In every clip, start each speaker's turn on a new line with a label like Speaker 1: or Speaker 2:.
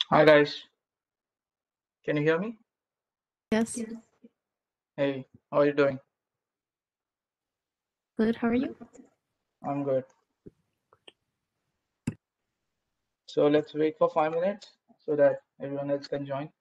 Speaker 1: Hi guys, can you hear me?
Speaker 2: Yes.
Speaker 1: Hey, how are you doing?
Speaker 2: Good. How are you?
Speaker 1: I'm good. So let's wait for 5 minutes so that everyone else can join.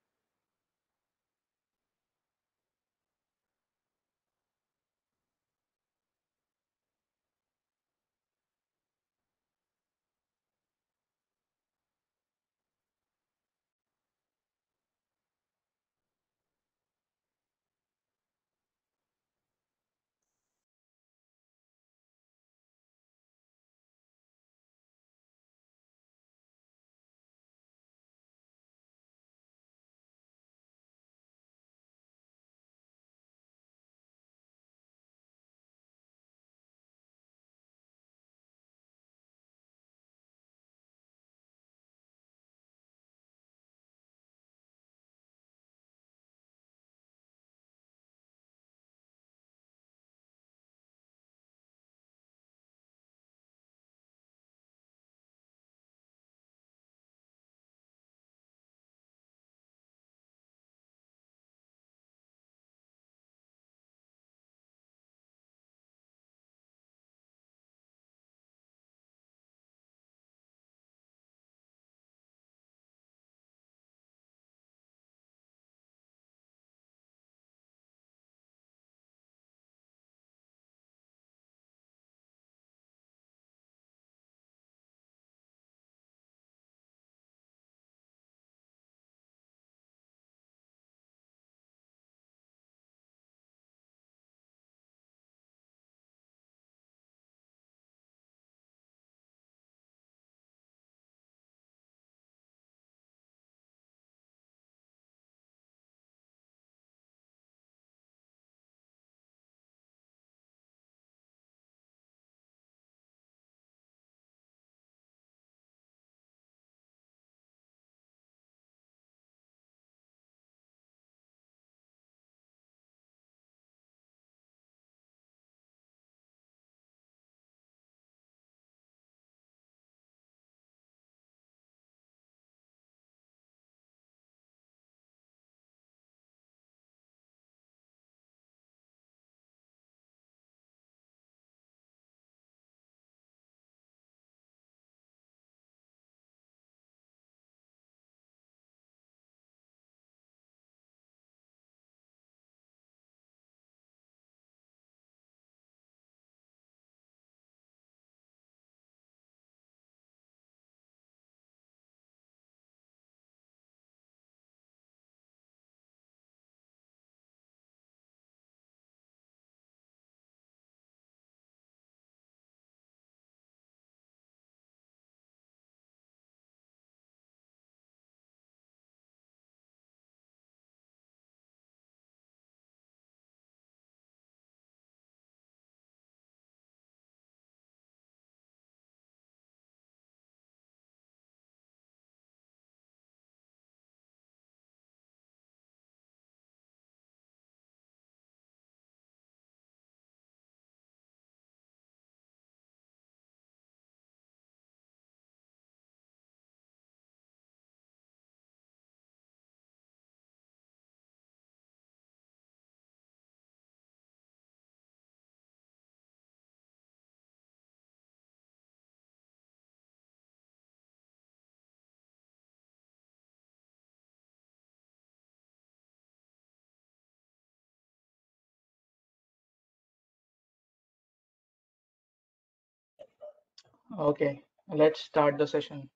Speaker 1: Okay, let's start the session.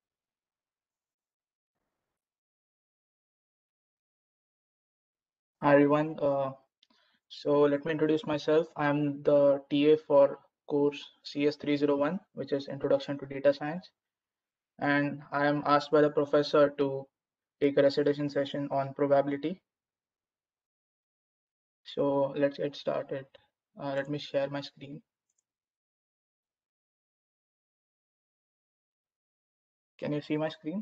Speaker 1: Hi everyone. So let me introduce myself. I'm the TA for course CS301, which is Introduction to Data Science, and I am asked by the professor to take a recitation session on probability. So let's get started. Let me share my screen. Can you see my screen?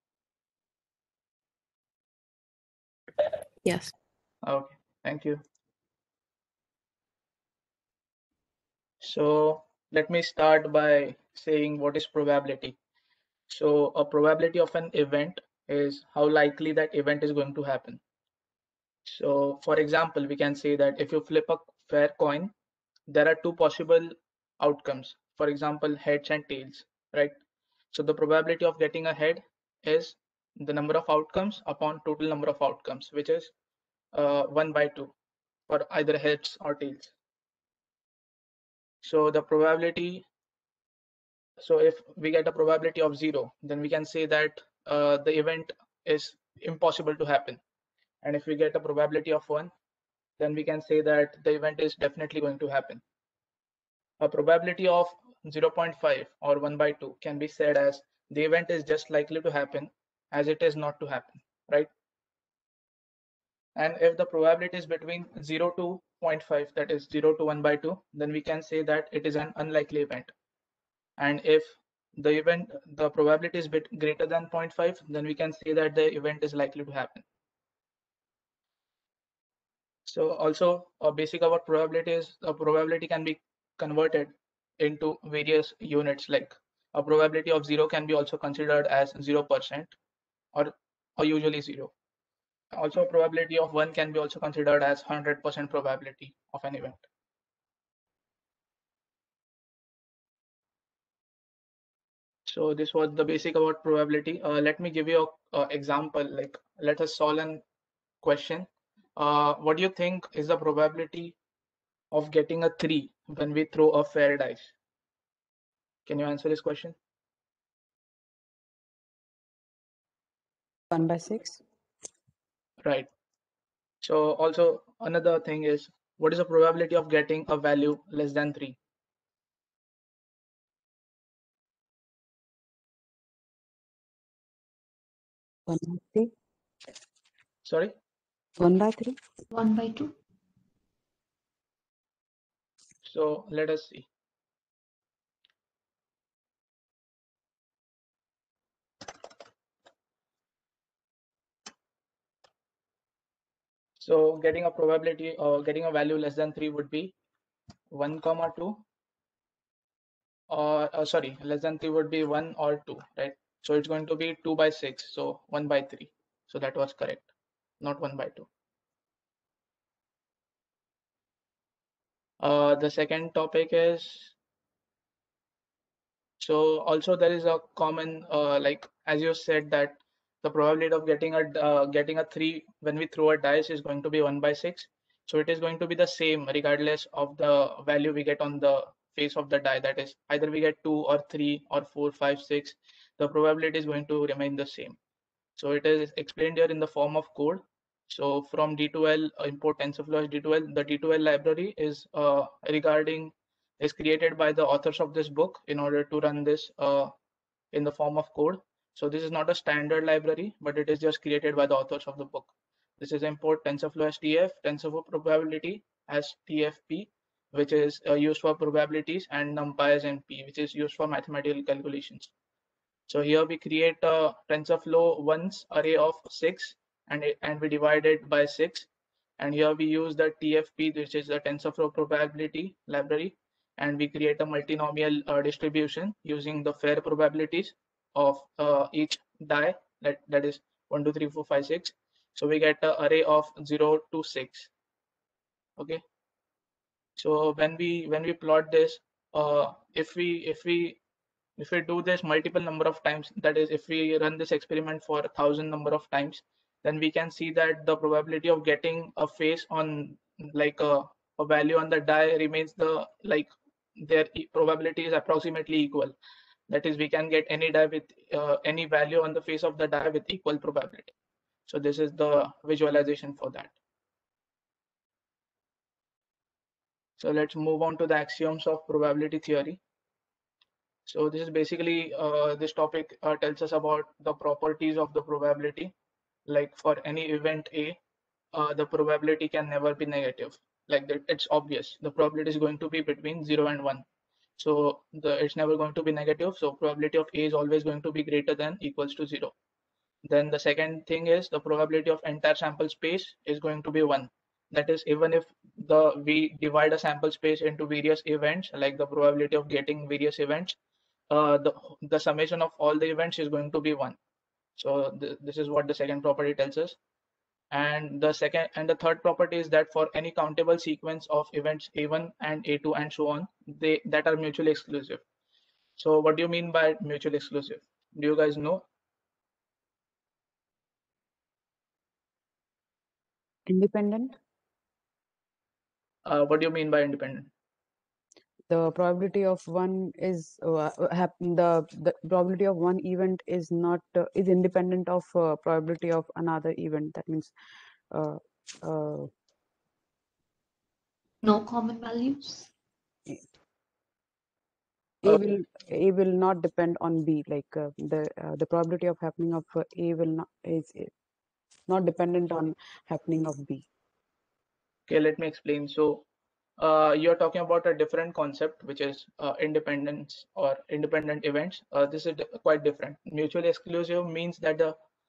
Speaker 2: Yes.
Speaker 1: Okay, thank you. So let me start by saying what is probability. So a probability of an event is how likely that event is going to happen. So for example, we can say that if you flip a fair coin, there are two possible outcomes. For example, heads and tails, right? So the probability of getting a head is the number of outcomes upon total number of outcomes, which is 1 by 2 for either heads or tails. So the probability, so if we get a probability of 0, then we can say that the event is impossible to happen. And if we get a probability of 1, then we can say that the event is definitely going to happen. A probability of 0.5 or 1 by 2 can be said as the event is just likely to happen as it is not to happen, right? And if the probability is between 0 to 0.5, that is 0 to 1 by 2, then we can say that it is an unlikely event. And if the probability is bit greater than 0.5, then we can say that the event is likely to happen. So also a basic about probability is a probability can be converted into various units, like a probability of 0 can be also considered as 0% or usually 0. Also a probability of 1 can be also considered as 100% probability of an event. So this was the basic about probability. Let me give you a example, like let us solve an question. What do you think is the probability of getting a 3 when we throw a fair dice? Can you answer this question?
Speaker 2: 1 by 6.
Speaker 1: Right. So also another thing is, what is the probability of getting a value less than 3?
Speaker 2: 1 by 3.
Speaker 1: Sorry?
Speaker 2: 1 by 3.
Speaker 3: 1 by 2.
Speaker 1: So let us see. So getting a probability or getting a value less than 3 would be 1 comma 2, or sorry, less than 3 would be 1 or 2, right? So it's going to be 2 by 6, so 1 by 3. So that was correct, not 1 by 2. The second topic is, so also there is a common like as you said that the probability of getting a 3 when we throw a dice is going to be 1 by 6. So it is going to be the same regardless of the value we get on the face of the die. That is, either we get 2 or 3 or 4, 5, 6, the probability is going to remain the same. So it is explained here in the form of code. So from D2L, import TensorFlow as D2L. The D2L library is created by the authors of this book in order to run this in the form of code. So this is not a standard library, but it is just created by the authors of the book. This is import TensorFlow as TF, TensorFlow probability as TFP, which is used for probabilities, and NumPy as NP, which is used for mathematical calculations. So here we create a TensorFlow ones array of 6 and we divide it by 6. And here we use the TFP, which is the TensorFlow probability library. And we create a multinomial distribution using the fair probabilities of each die, that is 1, 2, 3, 4, 5, 6. So we get an array of 0 to 6. Okay. So when we plot this, if we do this multiple number of times, that is, if we run this experiment for 1,000 number of times, then we can see that the probability of getting a face on like a value on the die remains their probability is approximately equal. That is, we can get any die with any value on the face of the die with equal probability. So this is the visualization for that. So let's move on to the axioms of probability theory. So this is basically this topic tells us about the properties of the probability. Like for any event A, the probability can never be negative. Like that, it's obvious. The probability is going to be between 0 and 1. So it's never going to be negative. So probability of A is always going to be greater than equals to 0. Then the second thing is the probability of entire sample space is going to be 1. That is, even if we divide a sample space into various events, like the probability of getting various events, the summation of all the events is going to be 1. So this is what the second property tells us. And the third property is that for any countable sequence of events A1 and A2 and so on, that are mutually exclusive. So what do you mean by mutually exclusive? Do you guys know?
Speaker 2: Independent.
Speaker 1: What do you mean by independent?
Speaker 2: The probability of one is the probability of one event is not is independent of probability of another event. That means uh, uh,
Speaker 3: No common values.
Speaker 2: A will not depend on B. Like the probability of happening of A will not is not dependent on happening of B.
Speaker 1: Okay, let me explain. So you're talking about a different concept, which is independence or independent events. This is quite different. Mutually exclusive means that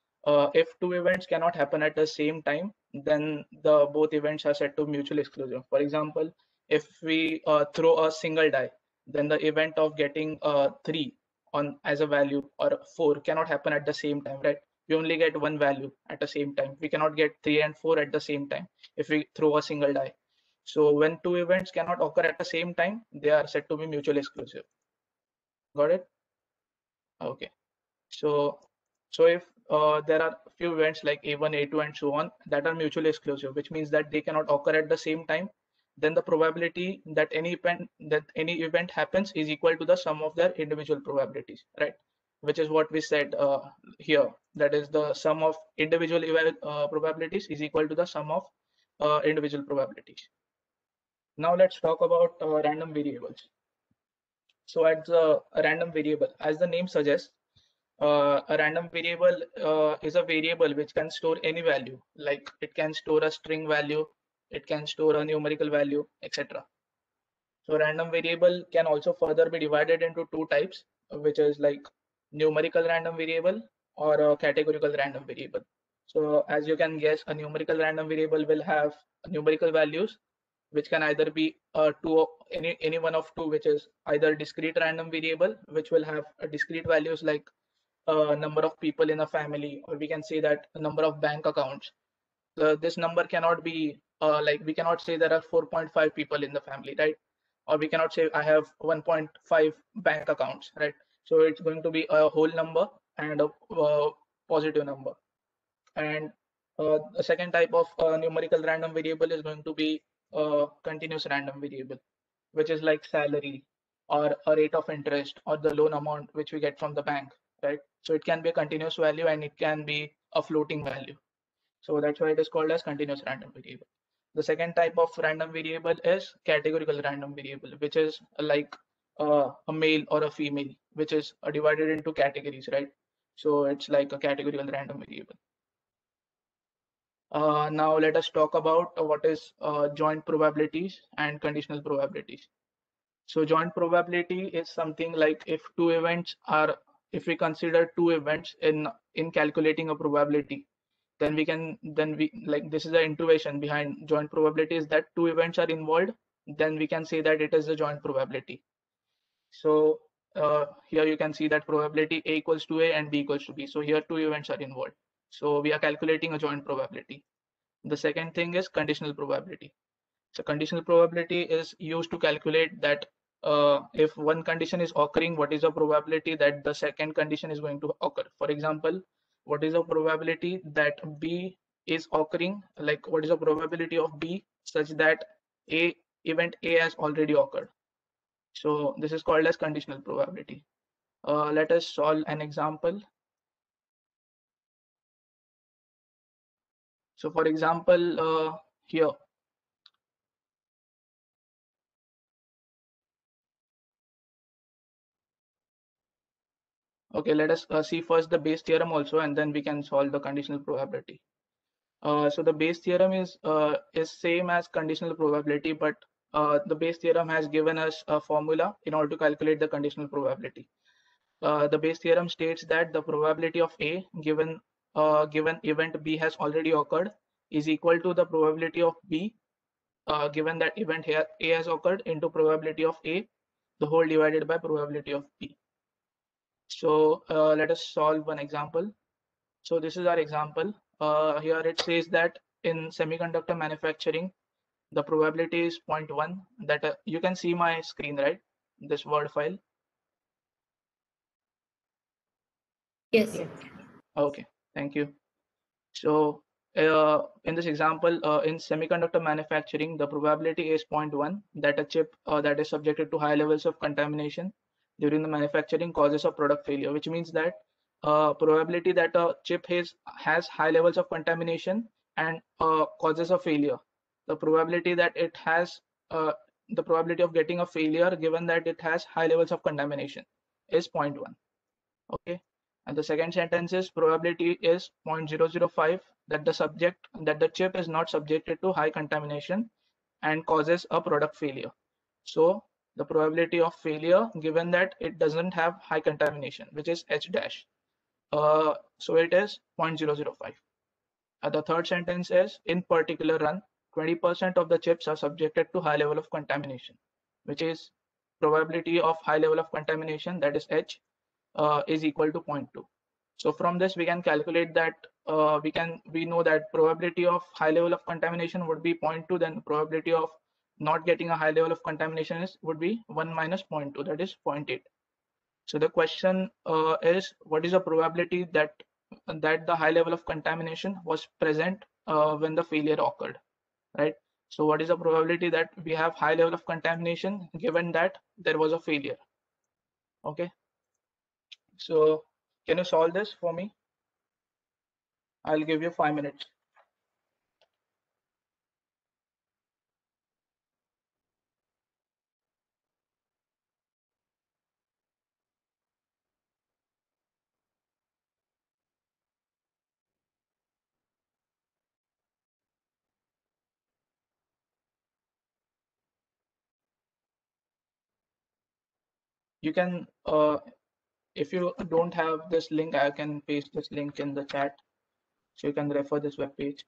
Speaker 1: if two events cannot happen at the same time, then the both events are said to mutually exclusive. For example, if we throw a single die, then the event of getting 3 on as a value or 4 cannot happen at the same time, right? We only get one value at the same time. We cannot get 3 and 4 at the same time if we throw a single die. So when two events cannot occur at the same time, they are said to be mutually exclusive. Got it? Okay. So if there are few events like A1, A2, and so on that are mutually exclusive, which means that they cannot occur at the same time, then the probability that any event happens is equal to the sum of their individual probabilities, right? Which is what we said here. That is the sum of individual probabilities is equal to the sum of individual probabilities. Now let's talk about random variables. So as a random variable, as the name suggests, a random variable is a variable which can store any value, like it can store a string value, it can store a numerical value, etc. So random variable can also further be divided into two types, which is like numerical random variable or a categorical random variable. So as you can guess, a numerical random variable will have numerical values, which can either be any one of two, which is either discrete random variable, which will have a discrete values like number of people in a family, or we can say that a number of bank accounts. This number cannot be like we cannot say there are 4.5 people in the family, right? Or we cannot say I have 1.5 bank accounts, right? So it's going to be a whole number and a positive number. And the second type of numerical random variable is going to be a continuous random variable, which is like salary or a rate of interest or the loan amount which we get from the bank, right? So it can be a continuous value and it can be a floating value. So that's why it is called as continuous random variable. The second type of random variable is categorical random variable, which is like a male or a female, which is divided into categories, right? So it's like a categorical random variable. Now let us talk about what is joint probabilities and conditional probabilities. So joint probability is something like if we consider two events in calculating a probability, then we like this is the intuition behind joint probability is that two events are involved, then we can say that it is a joint probability. So here you can see that probability A equals to A and B equals to B. So here two events are involved. So we are calculating a joint probability. The second thing is conditional probability. So conditional probability is used to calculate that if one condition is occurring, what is the probability that the second condition is going to occur? For example, what is the probability that B is occurring? Like what is the probability of B such that event A has already occurred? So this is called as conditional probability. Let us solve an example. So for example, here. Okay, let us see first the Bayes theorem also, and then we can solve the conditional probability. So the Bayes theorem is same as conditional probability, but the Bayes theorem has given us a formula in order to calculate the conditional probability. The Bayes theorem states that the probability of A given event B has already occurred is equal to the probability of B given that event here A has occurred into probability of A, the whole divided by probability of B. So let us solve one example. So this is our example. Here it says that in semiconductor manufacturing, the probability is 0.1. That you can see my screen, right? This Word file.
Speaker 3: Yes.
Speaker 1: Okay, thank you. So in this example, in semiconductor manufacturing, the probability is 0.1 that a chip that is subjected to high levels of contamination during the manufacturing causes a product failure, which means that probability that a chip has high levels of contamination and causes a failure. The probability that it has the probability of getting a failure given that it has high levels of contamination is 0.1. Okay, and the second sentence is probability is 0.005 that the chip is not subjected to high contamination and causes a product failure. So the probability of failure given that it doesn't have high contamination, which is H dash. So it is 0.005. The third sentence is in particular run 20% of the chips are subjected to high level of contamination, which is probability of high level of contamination, that is H, is equal to 0.2. So from this we can calculate that we know that probability of high level of contamination would be 0.2, then probability of not getting a high level of contamination would be 1 minus 0.2, that is 0.8. So the question is, what is the probability that the high level of contamination was present when the failure occurred, right? So what is the probability that we have high level of contamination given that there was a failure? Okay, so can you solve this for me? I'll give you 5 minutes. You can, if you don't have this link, I can paste this link in the chat so you can refer this web page.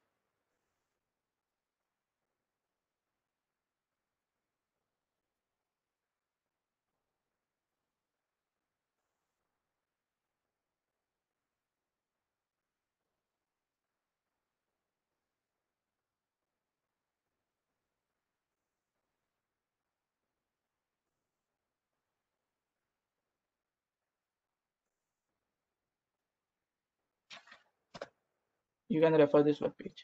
Speaker 1: You can refer this web page.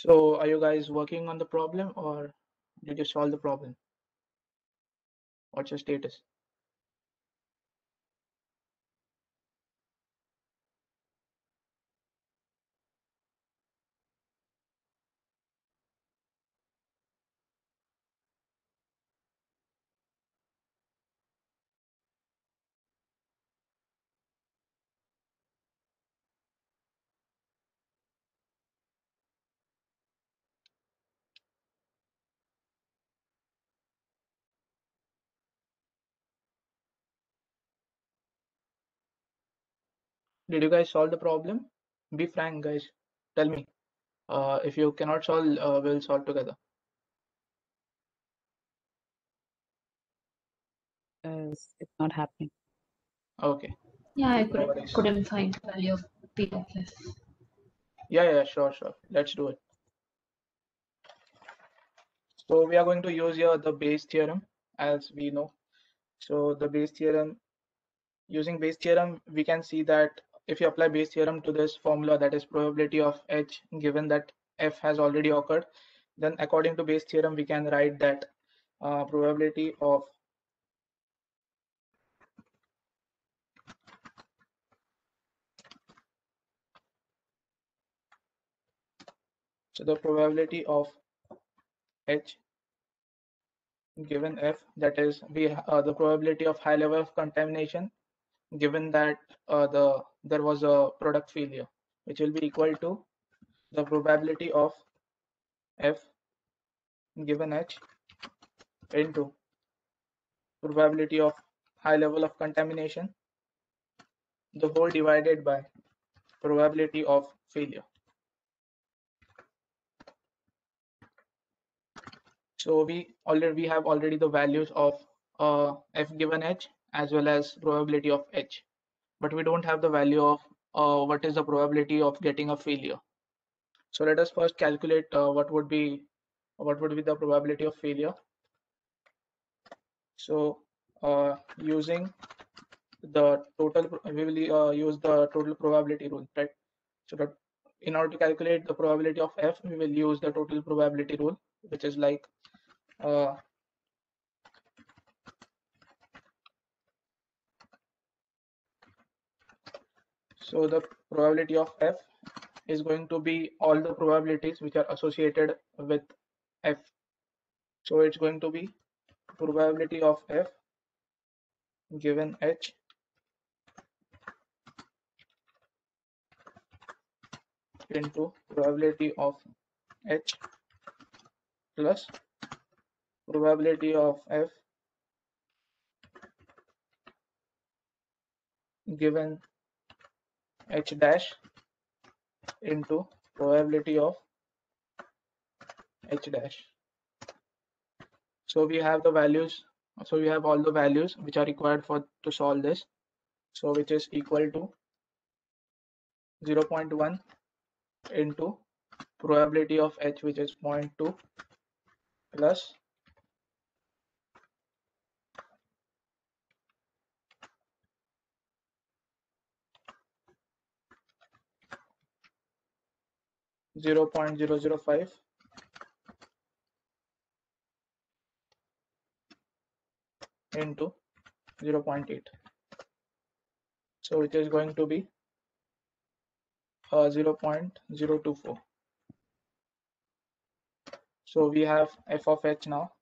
Speaker 1: So are you guys working on the problem or did you solve the problem? What's your status? Did you guys solve the problem? Be frank, guys. Tell me. If you cannot solve, we'll solve together.
Speaker 2: It's not happening.
Speaker 1: Okay.
Speaker 3: Yeah, I
Speaker 1: No worries.
Speaker 3: couldn't find the value of P of F.
Speaker 1: Yeah, sure. Let's do it. So we are going to use here the Bayes theorem, as we know. So the Bayes theorem, using Bayes theorem, we can see that if you apply Bayes theorem to this formula, that is probability of H, given that F has already occurred, then according to Bayes theorem, we can write that probability of the probability of H given F, that is the probability of high level of contamination, given that there was a product failure, which will be equal to the probability of F given H into probability of high level of contamination, the whole divided by probability of failure. So we have already the values of F given H as well as probability of H, but we don't have the value of what is the probability of getting a failure. So let us first calculate what would be the probability of failure. So using the total, we will use the total probability rule, right? So that in order to calculate the probability of F, we will use the total probability rule, which is like so the probability of F is going to be all the probabilities which are associated with F. So it's going to be probability of F given H into probability of H plus probability of F given H dash into probability of H dash. So we have the values, so we have all the values which are required for to solve this. So which is equal to 0.1 into probability of H, which is 0.2 plus 0.005 into 0.8. So which is going to be 0.024. So we have F of H now.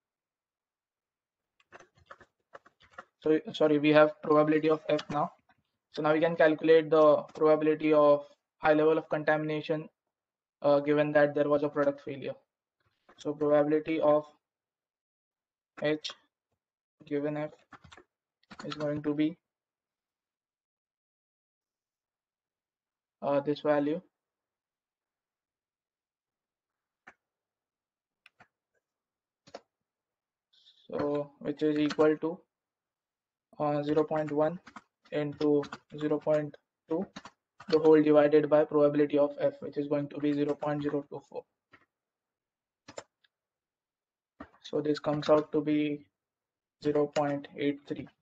Speaker 1: So sorry, we have probability of F now. So now we can calculate the probability of high level of contamination given that there was a product failure. So probability of H given F is going to be this value. So which is equal to 0.1 into 0.2, the whole divided by probability of F, which is going to be 0.024. So this comes out to be 0.83.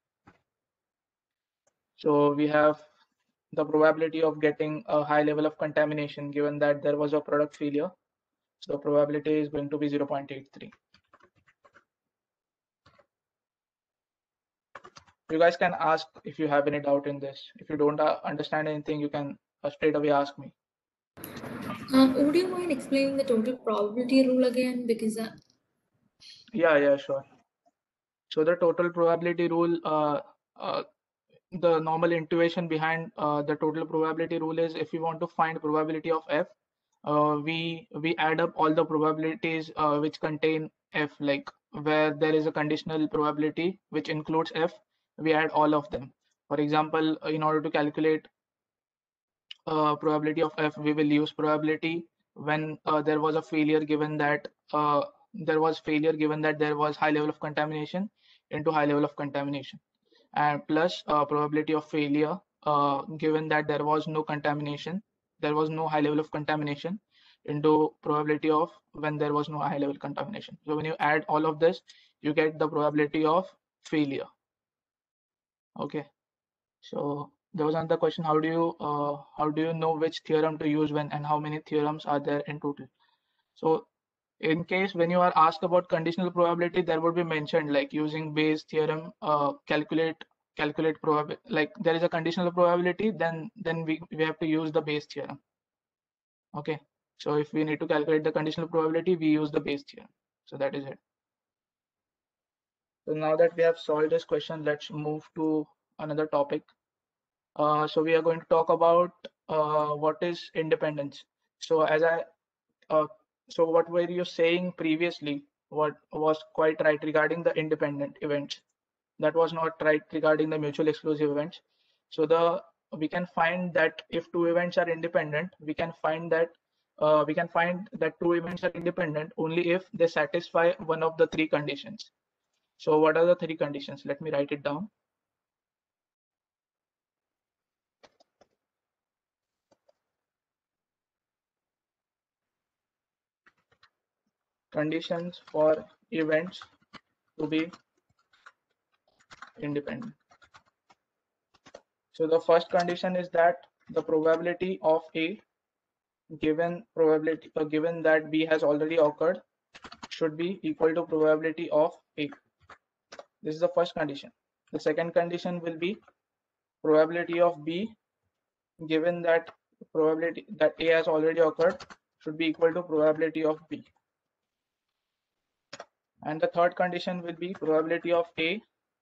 Speaker 1: So we have the probability of getting a high level of contamination given that there was a product failure So the probability is going to be 0.83. You guys can ask if you have any doubt in this. If you don't understand anything, you can straight away ask me.
Speaker 4: Would you mind explaining the total probability rule again? Because
Speaker 1: Yeah, sure. So the total probability rule, the normal intuition behind the total probability rule is if we want to find probability of f, we add up all the probabilities which contain f, like where there is a conditional probability which includes f, we add all of them. For example, in order to calculate probability of f, we will use probability when there was a failure given that there was high level of contamination into high level of contamination, and plus probability of failure given that there was no contamination, there was no high level of contamination, into probability of when there was no high level contamination. So when you add all of this, you get the probability of failure. Okay, so there was another question: how do you know which theorem to use when, and how many theorems are there in total? So in case when you are asked about conditional probability, there would be mentioned like using Bayes theorem, calculate probability, like there is a conditional probability, then we have to use the Bayes theorem. Okay, so if we need to calculate the conditional probability, we use the Bayes theorem. So that is it. So now that we have solved this question, let's move to another topic. So we are going to talk about what is independence. So so what were you saying previously? What was quite right regarding the independent events? That was not right regarding the mutual exclusive events. So we can find that if two events are independent, we can find that two events are independent only if they satisfy one of the three conditions. So what are the three conditions? Let me write it down. Conditions for events to be independent. So the first condition is that the probability of A given that B has already occurred should be equal to probability of A. This is the first condition. The second condition will be probability of B given that probability that A has already occurred should be equal to probability of B. And the third condition will be probability of A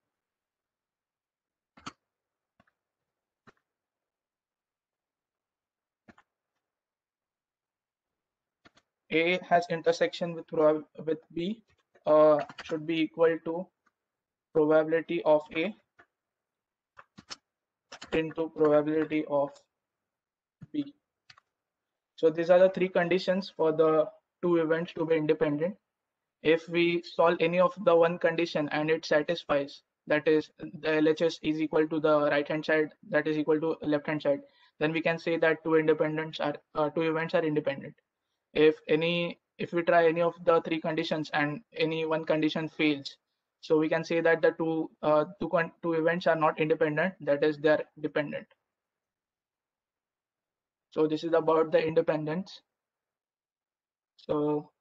Speaker 1: has intersection with B should be equal to probability of A into probability of B. So these are the three conditions for the two events to be independent. If we solve any of the one condition and it satisfies, that is the LHS is equal to the right hand side that is equal to left hand side, then we can say that two events are independent. If we try any of the three conditions and any one condition fails, so we can say that the two events are not independent, that is they are dependent. So this is about the independence. So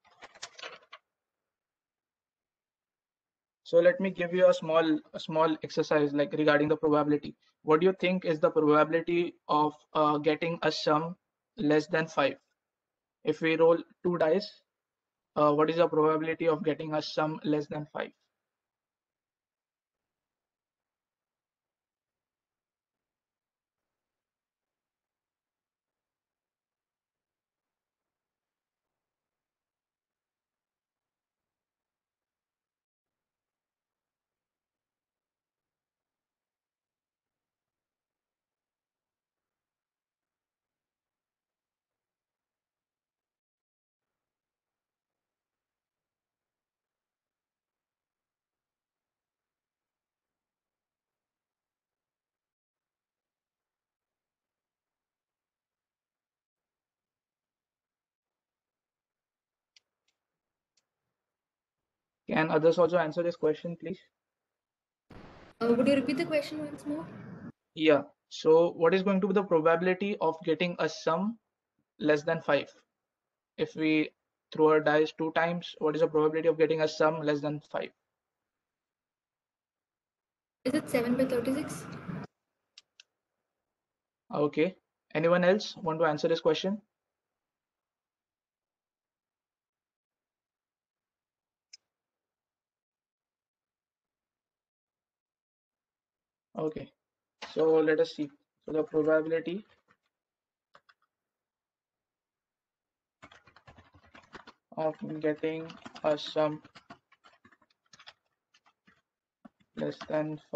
Speaker 1: let me give you a small exercise like regarding the probability. What do you think is the probability of getting a sum less than 5? If we roll 2 dice, what is the probability of getting a sum less than 5? Can others also answer this question, please?
Speaker 4: would you repeat the question once more?
Speaker 1: Yeah. So what is going to be the probability of getting a sum less than 5? If we throw a dice 2 times, what is the probability of getting a sum less than 5?
Speaker 4: Is it 7 by 36?
Speaker 1: Okay. Anyone else want to answer this question? Okay. So let us see. So the probability of getting a sum less than 5 .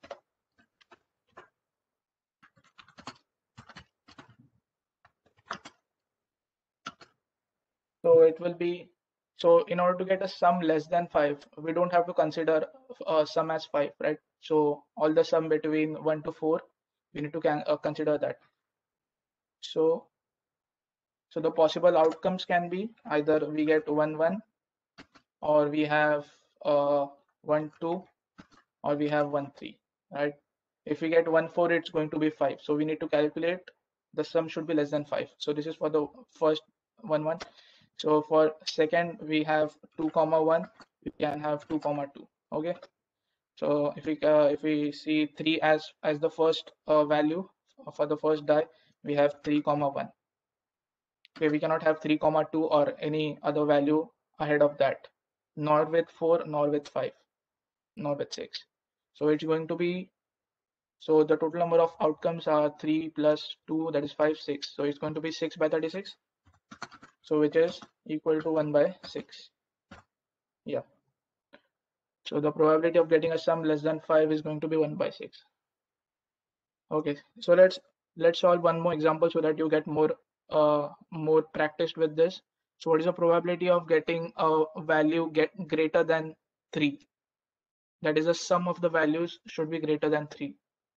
Speaker 1: So it will be, so in order to get a sum less than 5, we don't have to consider a sum as 5, right? So all the sum between 1 to 4, we need to consider that. So the possible outcomes can be either we get 1 1, or we have 1 2, or we have 1 3, right? If we get 1 4, it's going to be 5. So we need to calculate the sum should be less than 5. So this is for the first 1 1. So for second, we have 2 comma 1, we can have 2 comma 2. Okay. So if we see 3 as the first value for the first die, we have 3 comma 1. Okay, we cannot have 3 comma 2 or any other value ahead of that, nor with 4, nor with 5, nor with 6. So it's going to be, so the total number of outcomes are 3 plus 2, that is 5 6. So it's going to be 6 by 36. So which is equal to 1 by 6. Yeah. So the probability of getting a sum less than 5 is going to be 1 by 6. Okay, so let's solve one more example so that you get more practiced with this. So what is the probability of getting a value greater than 3? That is, the sum of the values should be greater than 3.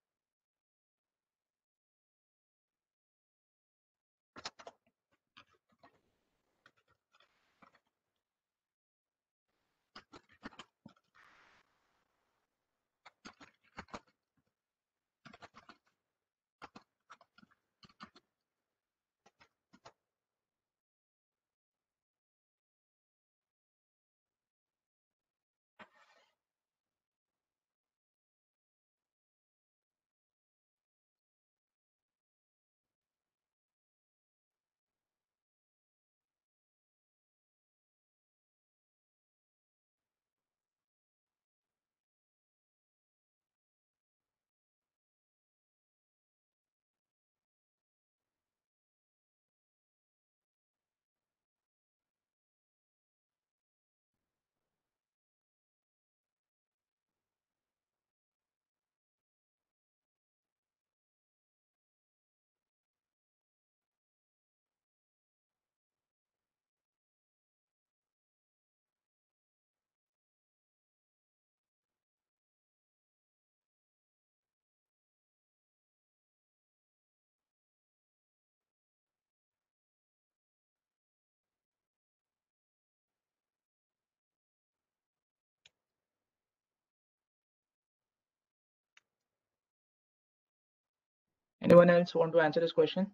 Speaker 1: Anyone else want to answer this question?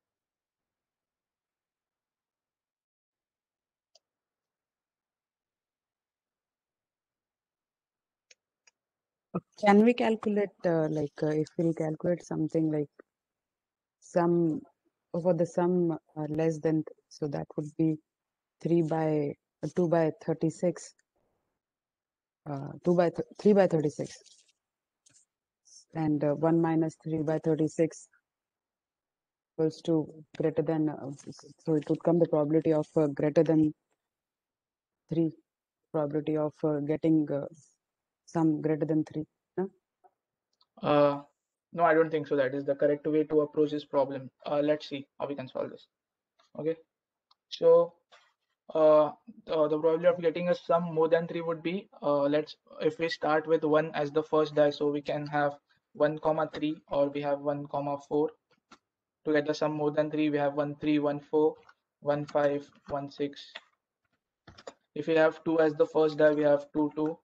Speaker 2: Can we calculate if we'll calculate something like sum for the sum less than, so that would be 3 by 2 by 36, 3 by 36, and 1 minus 3 by 36 equals to greater than, so it would come the probability of greater than 3, probability of getting sum greater than 3. No?
Speaker 1: No, I don't think so. That is the correct way to approach this problem. Let's see how we can solve this. Okay, so the probability of getting a sum more than 3 would be, if we start with 1 as the first die, so we can have 1 comma 3, or we have 1 comma 4. To get the sum more than 3, we have 1 3 1 4 1 5 1 6. If we have 2 as the first die, we have 2 2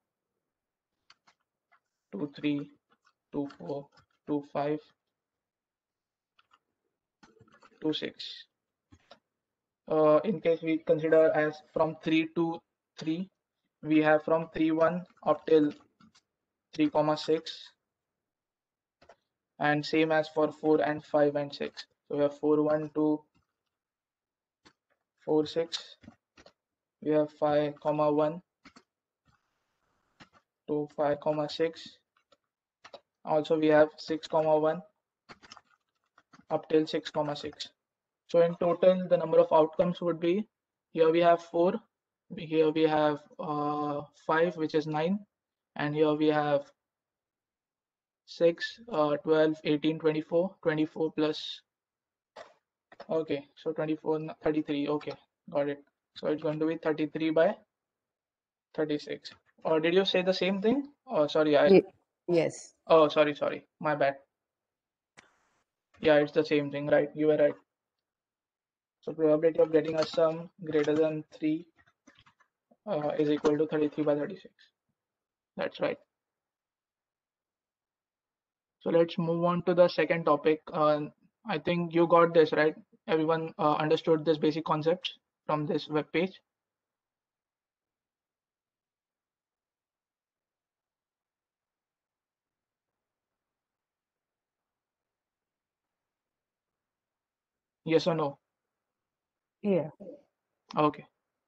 Speaker 1: 2 3 2 4 2 5 2 6. in case we consider as from 3 to 3, we have from 3, 1 up till 3, 6, and same as for 4 and 5 and 6. So we have 4, 1 to 4, 6. We have 5, 1 to 5, 6. Also we have 6, 1 up till 6, 6. So in total, the number of outcomes would be, here we have 4, here we have 5, which is 9, and here we have 6, 12, 18, 24, 24 plus, okay, so 24, 33, okay, got it. So it's going to be 33 by 36. Or did you say the same thing? Oh, sorry,
Speaker 2: Yes.
Speaker 1: oh, sorry, my bad. Yeah, it's the same thing, right? You were right. So probability of getting a sum greater than 3 is equal to 33 by 36. That's right. So let's move on to the second topic. I think you got this, right? Everyone understood this basic concepts from this web page. Yes or no?
Speaker 2: Yeah.
Speaker 1: Okay.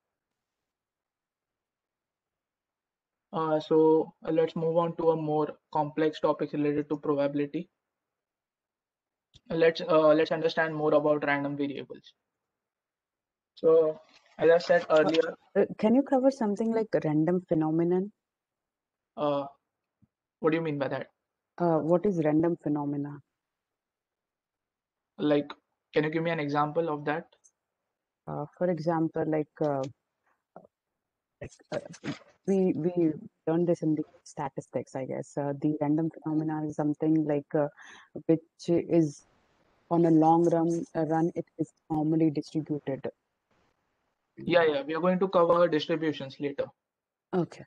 Speaker 1: So let's move on to a more complex topic related to probability. Let's understand more about random variables. So as I said earlier,
Speaker 2: Can you cover something like random phenomenon?
Speaker 1: what do you mean by that?
Speaker 2: What is random phenomena?
Speaker 1: Like, can you give me an example of that?
Speaker 2: For example, we learned this in the statistics, I guess. The random phenomena is something which is on a long run it is normally distributed.
Speaker 1: Yeah, we are going to cover distributions later.
Speaker 2: Okay.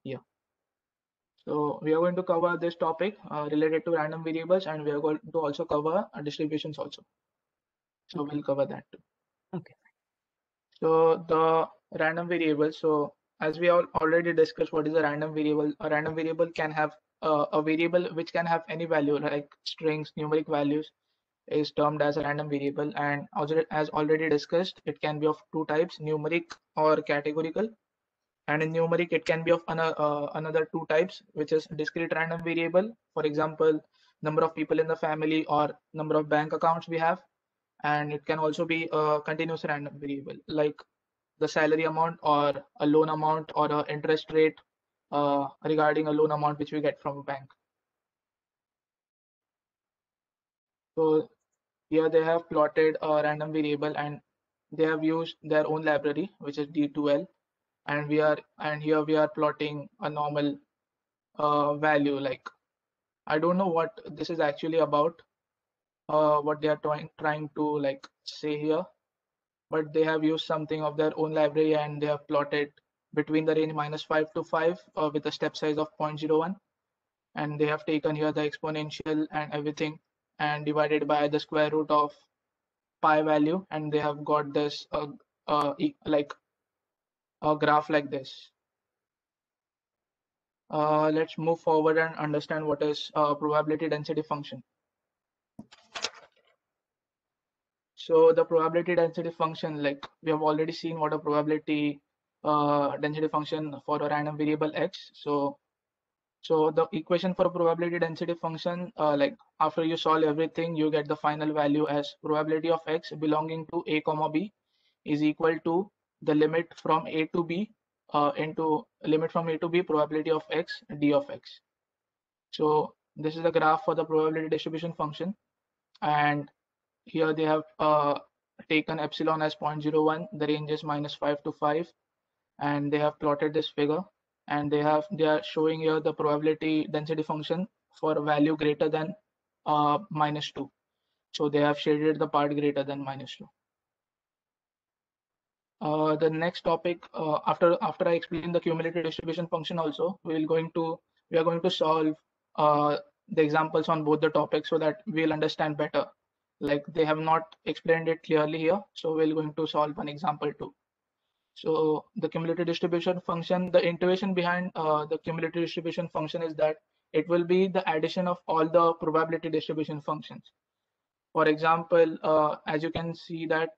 Speaker 1: So we are going to cover this topic related to random variables, and we are going to also cover distributions also. So we'll cover that too.
Speaker 2: Okay.
Speaker 1: So the random variable. So as we all already discussed, what is a random variable? A random variable can have a variable which can have any value, like strings, numeric values, is termed as a random variable. And also, as already discussed, it can be of two types: numeric or categorical. And in numeric, it can be of another two types, which is discrete random variable. For example, number of people in the family or number of bank accounts we have. And it can also be a continuous random variable, like the salary amount or a loan amount or a interest rate regarding a loan amount which we get from a bank. So here they have plotted a random variable, and they have used their own library, which is D2L. And here we are plotting a normal value. Like, I don't know what this is actually about, what they are trying to like say here, but they have used something of their own library, and they have plotted between the range -5 to 5 with a step size of 0.01, and they have taken here the exponential and everything and divided by the square root of pi value, and they have got this like a graph like this. Let's move forward and understand what is probability density function. So the probability density function, like we have already seen what a probability density function for a random variable x. So the equation for a probability density function, like after you solve everything, you get the final value as probability of x belonging to a comma b is equal to the limit from a to b into limit from a to b probability of x d of x. So this is the graph for the probability distribution function, and here they have taken epsilon as 0.01, the range is -5 to 5, and they have plotted this figure, and they are showing here the probability density function for a value greater than -2. So they have shaded the part greater than -2. The next topic, after I explain the cumulative distribution function also, we are going to solve the examples on both the topics so that we'll understand better like they have not explained it clearly here. So we're going to solve one example too. So the cumulative distribution function, the intuition behind the cumulative distribution function is that it will be the addition of all the probability distribution functions. For example, as you can see that,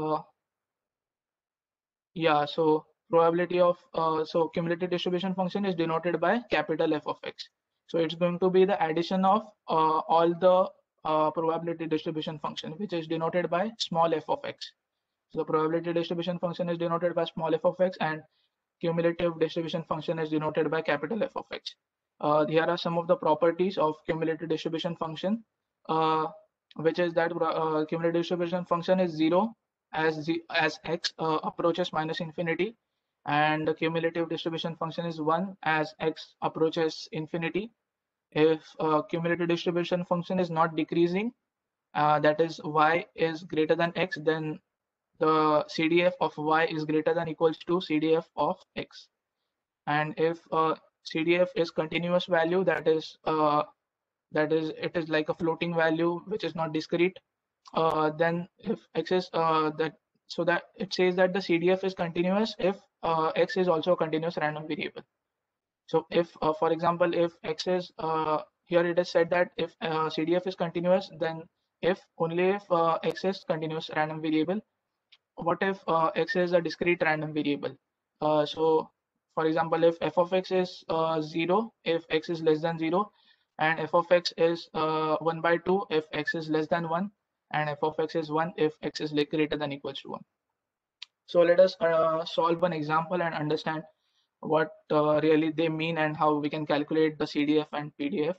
Speaker 1: yeah, so probability of, so cumulative distribution function is denoted by capital F of X. So it's going to be the addition of all the probability distribution function, which is denoted by small f of X. So the probability distribution function is denoted by small f of X, and cumulative distribution function is denoted by capital F of X. Here are some of the properties of cumulative distribution function, which is that cumulative distribution function is 0 as x approaches minus infinity, and the cumulative distribution function is 1 as x approaches infinity. If cumulative distribution function is not decreasing, that is y is greater than x, then the CDF of y is greater than equals to CDF of x. And if CDF is continuous value, that is it is like a floating value which is not discrete, then if x is that, so that it says that the CDF is continuous if x is also a continuous random variable. So if for example, if x is here it is said that if CDF is continuous, then if only if x is continuous random variable. What if x is a discrete random variable? So for example, if f of x is 0 if x is less than 0, and f of x is 1 by 2 if x is less than 1, and f of x is 1 if x is greater than equals to 1. So let us solve one example and understand what really they mean and how we can calculate the CDF and PDF.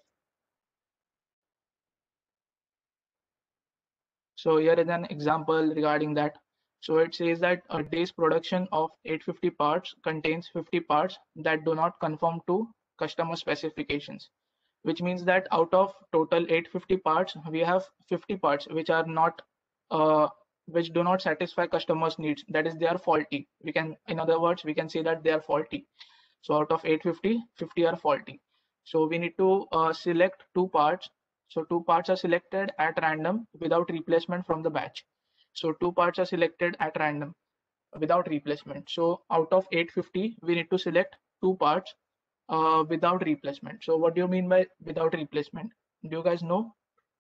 Speaker 1: So here is an example regarding that. So it says that a day's production of 850 parts contains 50 parts that do not conform to customer specifications, which means that out of total 850 parts, we have 50 parts which are not, which do not satisfy customers' needs. That is, they are faulty. We can, in other words, we can say that they are faulty. So out of 850, 50 are faulty. So we need to select 2 parts. So 2 parts are selected at random without replacement from the batch. So 2 parts are selected at random without replacement. So out of 850, we need to select 2 parts without replacement. So what do you mean by without replacement? Do you guys know?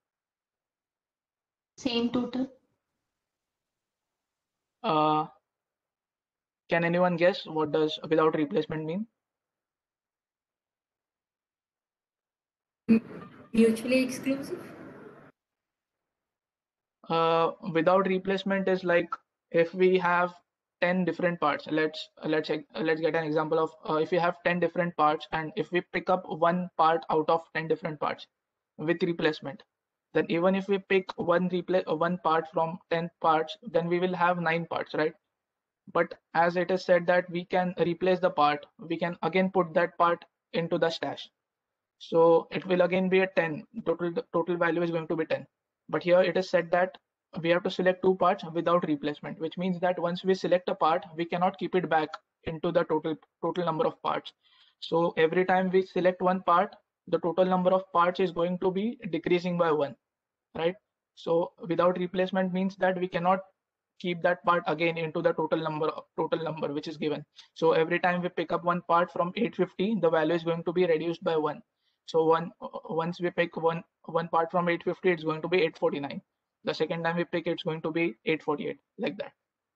Speaker 3: Same total.
Speaker 1: Can anyone guess what does without replacement mean?
Speaker 4: Mutually exclusive?
Speaker 1: Without replacement is like if we have 10 different parts. Let's get an example of if we have 10 different parts, and if we pick up one part out of 10 different parts with replacement, then even if we pick one part from 10 parts, then we will have 9 parts, right? But as it is said that we can replace the part, we can again put that part into the stash. So it will again be a 10. Total value is going to be 10. But here it is said that we have to select 2 parts without replacement, which means that once we select a part, we cannot keep it back into the total number of parts. So every time we select one part, the total number of parts is going to be decreasing by 1, right? So without replacement means that we cannot keep that part again into the total number which is given. So every time we pick up one part from 850, the value is going to be reduced by 1. So once we pick one part from 850, it's going to be 849. The second time we pick, it's going to be 848, like that.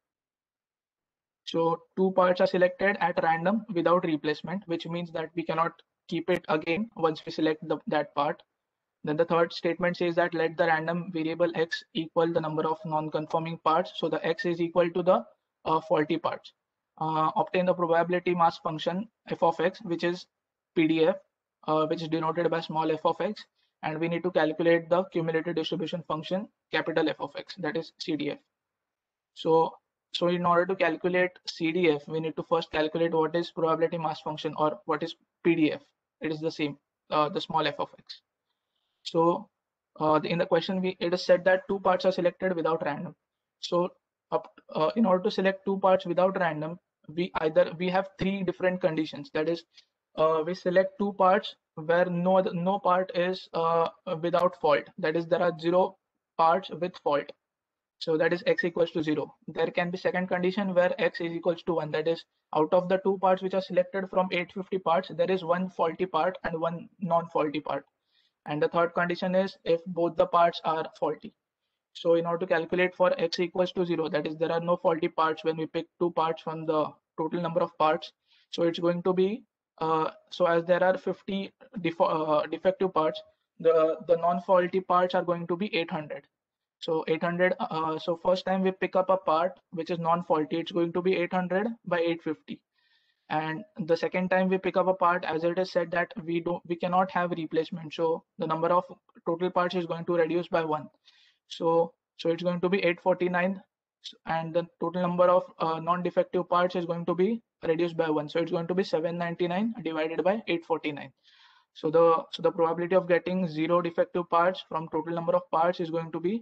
Speaker 1: So 2 parts are selected at random without replacement, which means that we cannot keep it again once we select that part. Then the third statement says that let the random variable x equal the number of non-conforming parts. So the x is equal to the faulty parts. Obtain the probability mass function f of x, which is PDF, which is denoted by small f of x, and we need to calculate the cumulative distribution function capital F of x, that is CDF. So in order to calculate CDF, we need to first calculate what is probability mass function, or what is PDF. It is the same, the small f of x. So in the question, it is said that 2 parts are selected without random. So in order to select 2 parts without random, we have 3 different conditions. That is, we select 2 parts where no part is without fault. That is, there are 0 parts with fault. So that is x equals to 0. There can be second condition where x is equals to 1. That is, out of the 2 parts which are selected from 850 parts, there is one faulty part and one non-faulty part. And the third condition is if both the parts are faulty. So in order to calculate for x equals to 0, that is, there are no faulty parts when we pick 2 parts from the total number of parts. So it's going to be, so as there are 50 defective parts, the non-faulty parts are going to be 800. So 800, so first time we pick up a part which is non-faulty, it's going to be 800 by 850. And the second time we pick up a part, as it is said that we cannot have replacement. So the number of total parts is going to reduce by 1. So it's going to be 849, and the total number of non-defective parts is going to be reduced by 1. So it's going to be 799 divided by 849. So the probability of getting 0 defective parts from total number of parts is going to be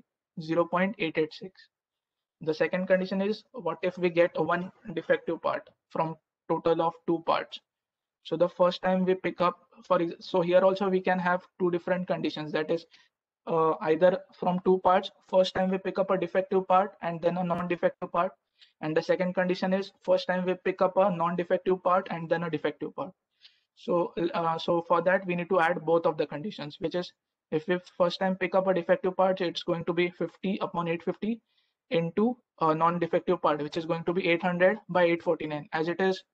Speaker 1: 0.886. The second condition is, what if we get one defective part from total of 2 parts? So the first time we pick up, so here also we can have 2 different conditions. That is, either from 2 parts, first time we pick up a defective part and then a non-defective part. And the second condition is, first time we pick up a non-defective part and then a defective part. So for that we need to add both of the conditions, which is, if we first time pick up a defective part, it's going to be 50 upon 850 into a non-defective part, which is going to be 800 by 849. As it is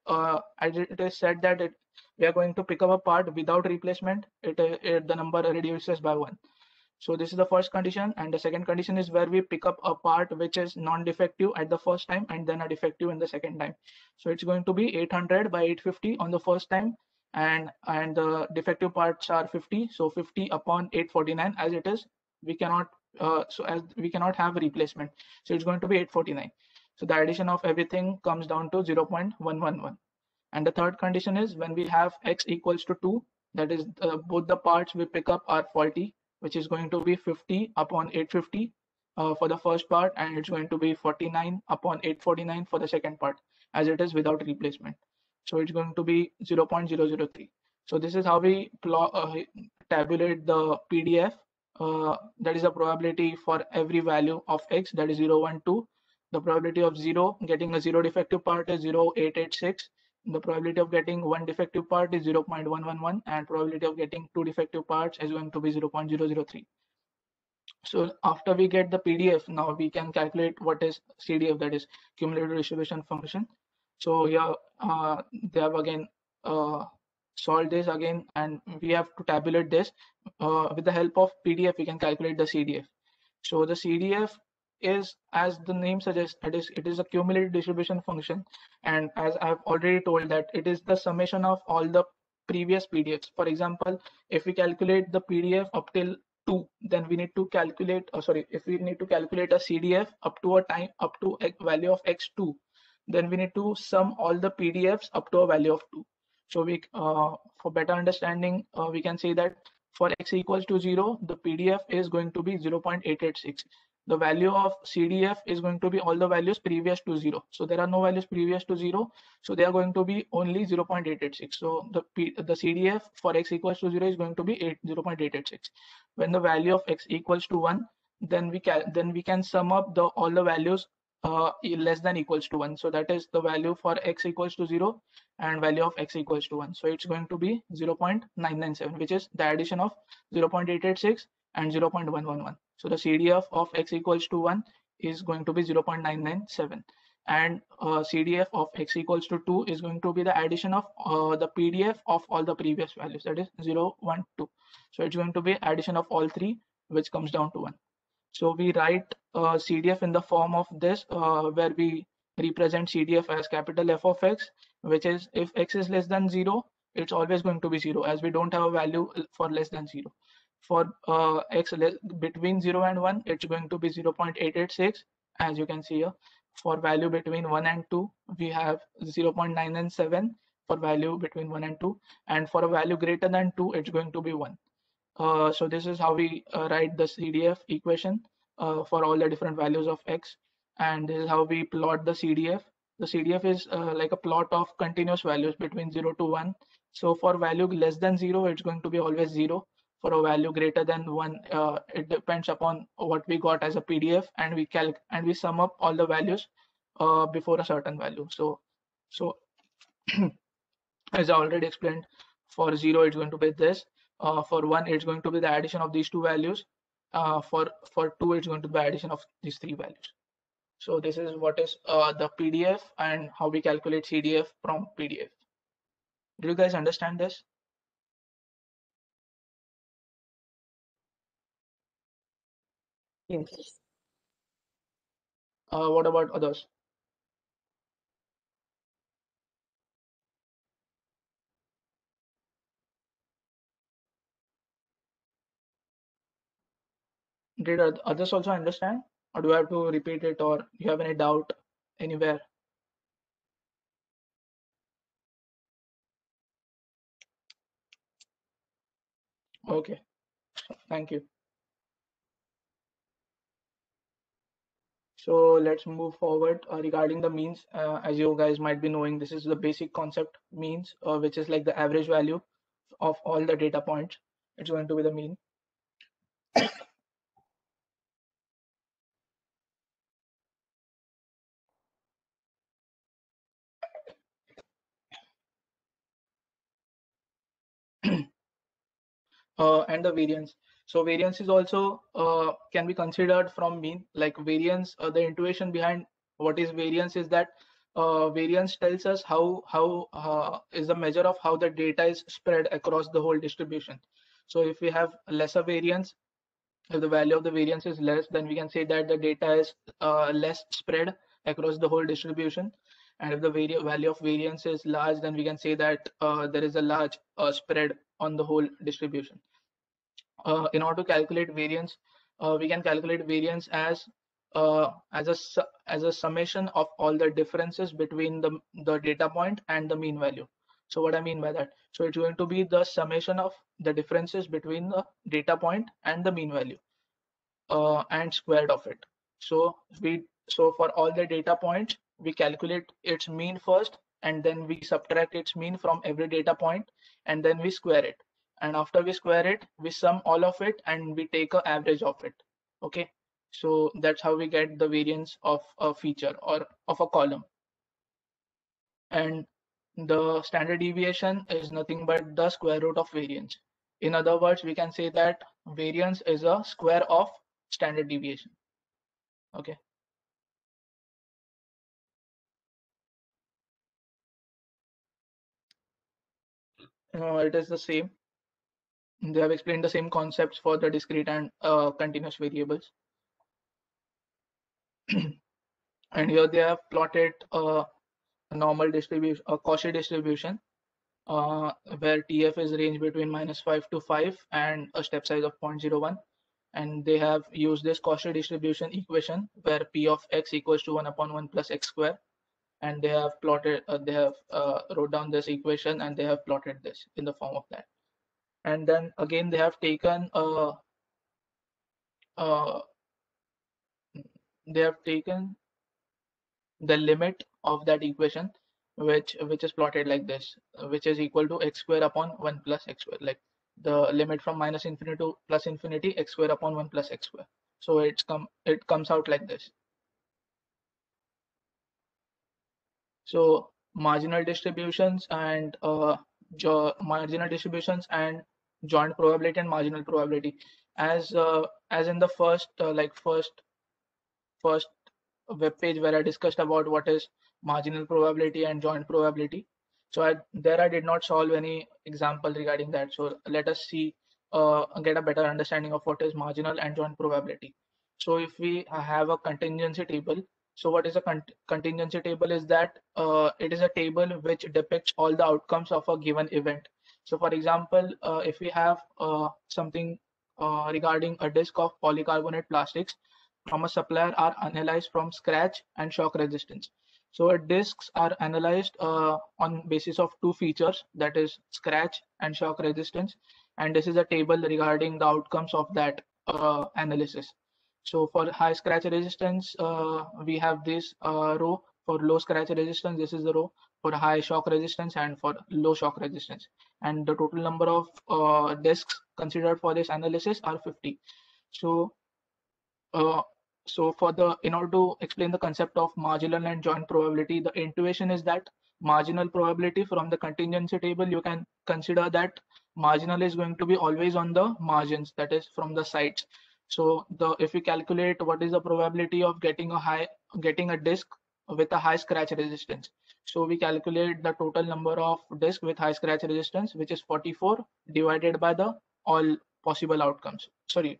Speaker 1: said that we are going to pick up a part without replacement, the number reduces by 1. So this is the first condition, and the second condition is where we pick up a part which is non-defective at the first time and then a defective in the second time. So it's going to be 800 by 850 on the first time, and the defective parts are 50. So 50 upon 849, as it is, we cannot we cannot have a replacement. So it's going to be 849. So the addition of everything comes down to 0.111. And the third condition is when we have x equals to 2, that is, both the parts we pick up are faulty, which is going to be 50 upon 850 for the first part, and it's going to be 49 upon 849 for the second part, as it is without replacement. So it's going to be 0.003. So this is how we tabulate the PDF. That is the probability for every value of x, that is 0, 1, 2. The probability of getting a 0 defective part is 0.886. The probability of getting one defective part is 0.111, and probability of getting 2 defective parts is going to be 0.003. So after we get the PDF, now we can calculate what is CDF, that is cumulative distribution function. So here they have again solved this again, and we have to tabulate this. With the help of PDF, we can calculate the CDF. So the CDF is, as the name suggests, it is a cumulative distribution function, and as I've already told, that it is the summation of all the previous PDFs. For example, if we calculate the PDF up till 2, then we need to calculate, if we need to calculate a CDF up to a value of x2, then we need to sum all the PDFs up to a value of 2. So we, for better understanding, we can say that for x equals to 0, the PDF is going to be 0.886. The value of CDF is going to be all the values previous to 0. So there are no values previous to 0. So they are going to be only 0.886. So the CDF for x equals to 0 is going to be 0.886. When the value of x equals to 1, then we can sum up all the values less than equals to 1. So that is the value for x equals to 0 and value of x equals to 1. So it's going to be 0.997, which is the addition of 0.886 and 0.111. So the CDF of x equals to 1 is going to be 0.997, and CDF of x equals to 2 is going to be the addition of the PDF of all the previous values, that is 0, 1, 2. So it's going to be addition of all 3, which comes down to 1. So we write CDF in the form of this, where we represent CDF as capital F of x, which is, if x is less than 0, it's always going to be 0, as we don't have a value for less than 0. For x between 0 and 1, it's going to be 0.886, as you can see here. For value between 1 and 2, we have 0.997 for value between 1 and 2, and for a value greater than 2, it's going to be 1. So this is how we write the CDF equation for all the different values of x, and this is how we plot the CDF. The CDF is like a plot of continuous values between 0 to 1. So for value less than 0, it's going to be always 0. for a value greater than 1, it depends upon what we got as a PDF, and we sum up all the values before a certain value. So as I already explained, for 0 it's going to be this, for 1 it's going to be the addition of these two values, for 2 it's going to be the addition of these three values. So this is what is the PDF and how we calculate CDF from PDF. Do you guys understand this?
Speaker 2: Yes.
Speaker 1: What about others? Did others also understand, or do I have to repeat it, or you have any doubt anywhere? Okay, thank you. So let's move forward regarding the means. As you guys might be knowing, this is the basic concept, means, which is like the average value of all the data points. It's going to be the mean. And the variance. So variance is also can be considered from mean. Like variance, the intuition behind what is variance is that variance tells us how is the measure of how the data is spread across the whole distribution. So if we have lesser variance, if the value of the variance is less, then we can say that the data is less spread across the whole distribution. And if the value of variance is large, then we can say that there is a large spread on the whole distribution. In order to calculate variance, we can calculate variance as a summation of all the differences between the data point and the mean value. So what I mean by that, so it's going to be the summation of the differences between the data point and the mean value, and squared of it. So for all the data points, we calculate its mean first, and then we subtract its mean from every data point, and then we square it. And after we square it, we sum all of it and we take an average of it. Okay, so that's how we get the variance of a feature or of a column. And the standard deviation is nothing but the square root of variance. In other words, we can say that variance is a square of standard deviation. Okay. It is the same. They have explained the same concepts for the discrete and continuous variables. And here they have plotted a normal distribution, a Cauchy distribution, where TF is range between -5 to 5 and a step size of 0.01. And they have used this Cauchy distribution equation where P of x equals to 1 upon 1 plus x square. And they have plotted, wrote down this equation, and they have plotted this in the form of that. And then again, they have taken the limit of that equation, which is plotted like this, which is equal to x square upon 1 plus x square, like the limit from -infinity to +infinity, x square upon 1 plus x square. So it comes out like this. So marginal distributions and joint probability and marginal probability, as in the first web page where I discussed about what is marginal probability and joint probability. So I did not solve any example regarding that. So let us see, get a better understanding of what is marginal and joint probability. So if we have a contingency table, so what is a contingency table is that it is a table which depicts all the outcomes of a given event. So for example, if we have something regarding a disk of polycarbonate plastics from a supplier are analyzed from scratch and shock resistance. So disks are analyzed on basis of two features, that is scratch and shock resistance. And this is a table regarding the outcomes of that analysis. So for high scratch resistance, we have this row For low scratch resistance, this is the row. For high shock resistance and for low shock resistance. And the total number of disks considered for this analysis are 50. So in order to explain the concept of marginal and joint probability, the intuition is that marginal probability from the contingency table, you can consider that marginal is going to be always on the margins, that is from the sides. So if we calculate what is the probability of getting a disk with a high scratch resistance, so we calculate the total number of disk with high scratch resistance, which is 44 divided by the all possible outcomes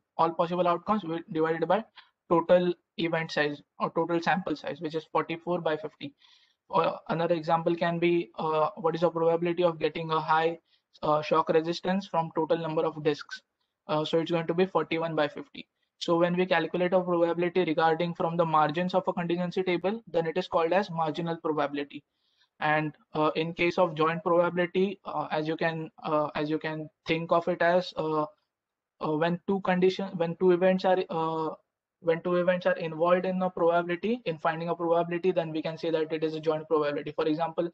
Speaker 1: divided by total event size or total sample size, which is 44 by 50. Another example can be what is the probability of getting a high shock resistance from total number of disks. So it's going to be 41 by 50. So when we calculate a probability regarding from the margins of a contingency table, then it is called as marginal probability. And in case of joint probability, as you can think of it as when two events are involved in a probability, in finding a probability, then we can say that it is a joint probability. For example,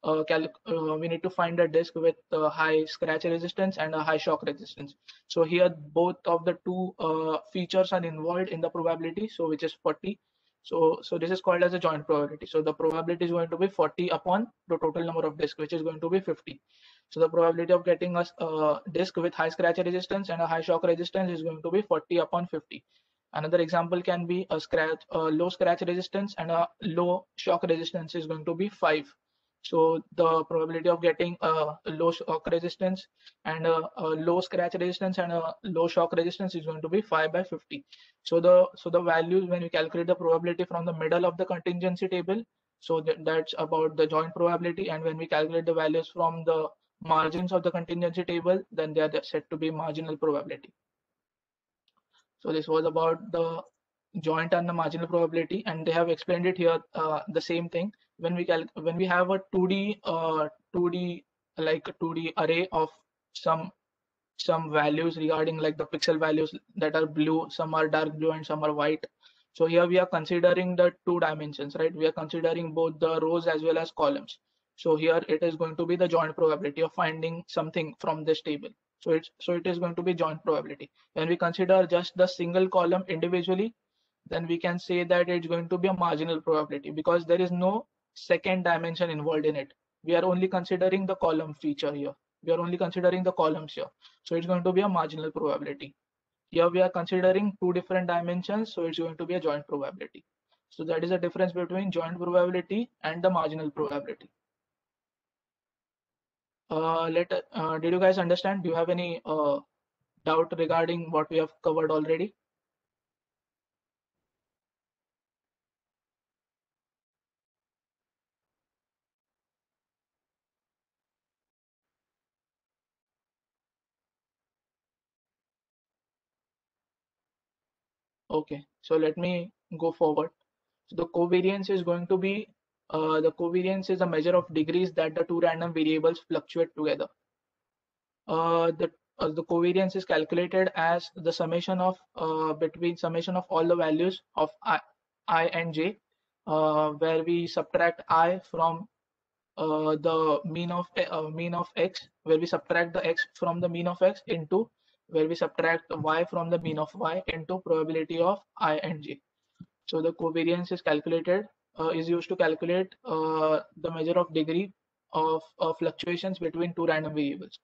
Speaker 1: we need to find a disk with high scratch resistance and a high shock resistance. So here both of the two features are involved in the probability, so which is 40. So this is called as a joint probability. So the probability is going to be 40 upon the total number of disks, which is going to be 50. So the probability of getting a disk with high scratch resistance and a high shock resistance is going to be 40 upon 50. Another example can be a low scratch resistance and a low shock resistance is going to be 5. So the probability of getting a low shock resistance and a low scratch resistance and a low shock resistance is going to be 5 by 50. So the values, when we calculate the probability from the middle of the contingency table, so that's about the joint probability. And when we calculate the values from the margins of the contingency table, then they are said to be marginal probability. So this was about the joint and the marginal probability, and they have explained it here the same thing. When we have a 2D array of some values regarding like the pixel values that are blue, some are dark blue and some are white. So here we are considering the 2 dimensions, right? We are considering both the rows as well as columns. So here it is going to be the joint probability of finding something from this table. So it is going to be joint probability. When we consider just the single column individually, then we can say that it's going to be a marginal probability because there is no second dimension involved in it. We are only considering the column feature here. We are only considering the columns here. So it's going to be a marginal probability. Here we are considering 2 different dimensions, so it's going to be a joint probability. So that is the difference between joint probability and the marginal probability. Did you guys understand? Do you have any doubt regarding what we have covered already? Okay, so let me go forward. So the covariance is going to be the covariance is a measure of degrees that the 2 random variables fluctuate together. The covariance is calculated as the summation of between summation of all the values of I and j, where we subtract I from the mean of x, where we subtract the x from the mean of x, into where we subtract y from the mean of y, into probability of I and j. So the covariance is calculated is used to calculate the measure of degree of fluctuations between 2 random variables.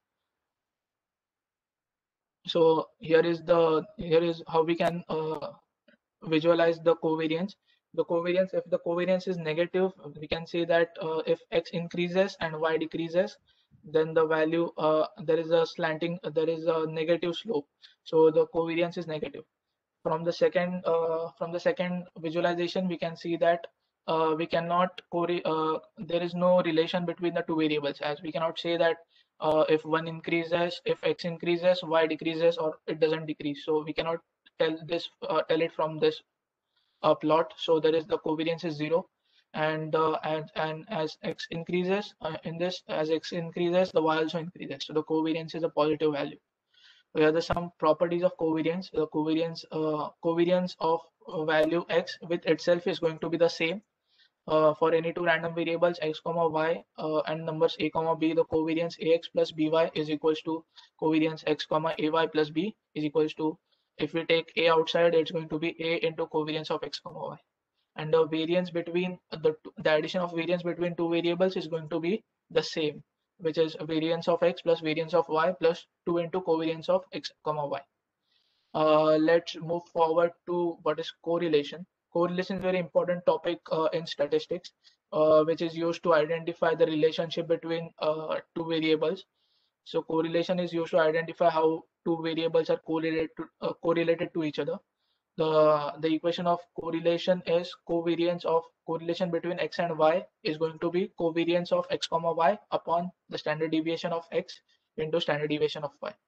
Speaker 1: So here is how we can visualize the covariance. The covariance, if the covariance is negative, we can say that if x increases and y decreases, then the value there is a negative slope. So the covariance is negative. From the second visualization, we can see that we cannot there is no relation between the 2 variables, as we cannot say that if one increases, if x increases, y decreases, or it doesn't decrease. So we cannot tell it from this plot. So there is the covariance is 0, and as x increases as x increases, the y also increases. So the covariance is a positive value. Here are some properties of covariance. The covariance of value x with itself is going to be the same. For any two random variables x comma y and numbers a comma b, the covariance ax plus by is equals to covariance x comma ay plus b is equals to, if we take a outside, it's going to be a into covariance of x comma y, and the variance between the addition of variance between two variables is going to be the same, which is variance of x plus variance of y plus 2 into covariance of x comma y. Let's move forward to what is correlation. Correlation is a very important topic in statistics, which is used to identify the relationship between two variables. So correlation is used to identify how two variables are correlated to each other. The equation of correlation is covariance of correlation between x and y is going to be covariance of x comma y upon the standard deviation of x into standard deviation of y.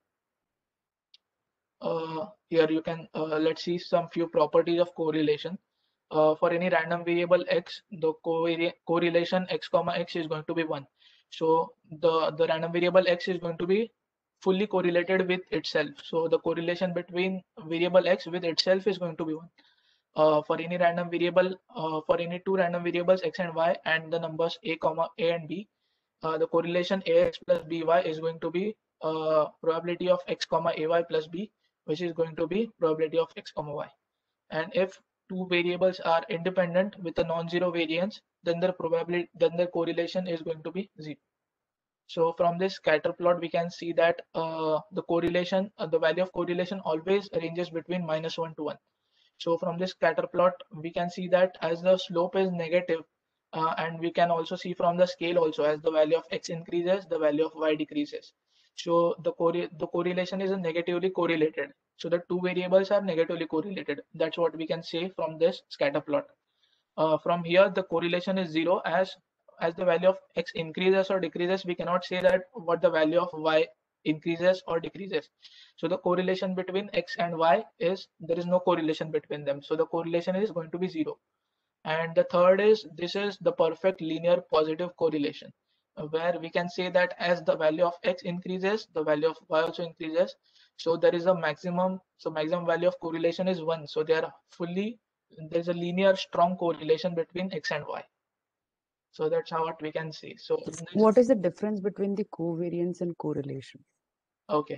Speaker 1: Here you can let's see some few properties of correlation. For any random variable x, the correlation x comma x is going to be 1. So the random variable x is going to be fully correlated with itself. So the correlation between variable x with itself is going to be 1. For any random variable, for any two random variables x and y and the numbers a comma a and b, the correlation ax plus by is going to be probability of x comma ay plus b, which is going to be probability of x comma y. And if two variables are independent with a non-zero variance, then their correlation is going to be 0. So from this scatter plot, we can see that the correlation, the value of correlation always ranges between -1 to 1. So from this scatter plot, we can see that as the slope is negative, and we can also see from the scale also, as the value of x increases, the value of y decreases. So the correlation is negatively correlated. So the two variables are negatively correlated. That's what we can say from this scatter plot. From here, the correlation is 0 as the value of x increases or decreases. We cannot say that what the value of y increases or decreases. So the correlation between x and y is, there is no correlation between them. So the correlation is going to be 0. And the third is, this is the perfect linear positive correlation, where we can say that as the value of x increases, the value of y also increases. So there is a maximum, so maximum value of correlation is 1. So they are fully, there's a linear strong correlation between x and y. So that's how what we can see. So
Speaker 2: What is the difference between the covariance and correlation?
Speaker 1: okay,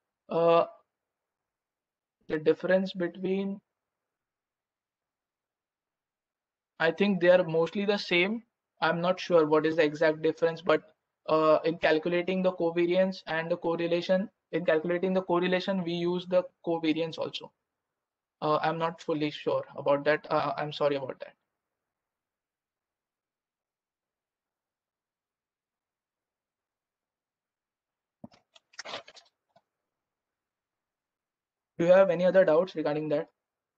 Speaker 1: the difference between, I think they are mostly the same. I'm not sure what is the exact difference, but in calculating the covariance and the correlation, in calculating the correlation, we use the covariance also. I'm not fully sure about that. I'm sorry about that. Do you have any other doubts regarding that?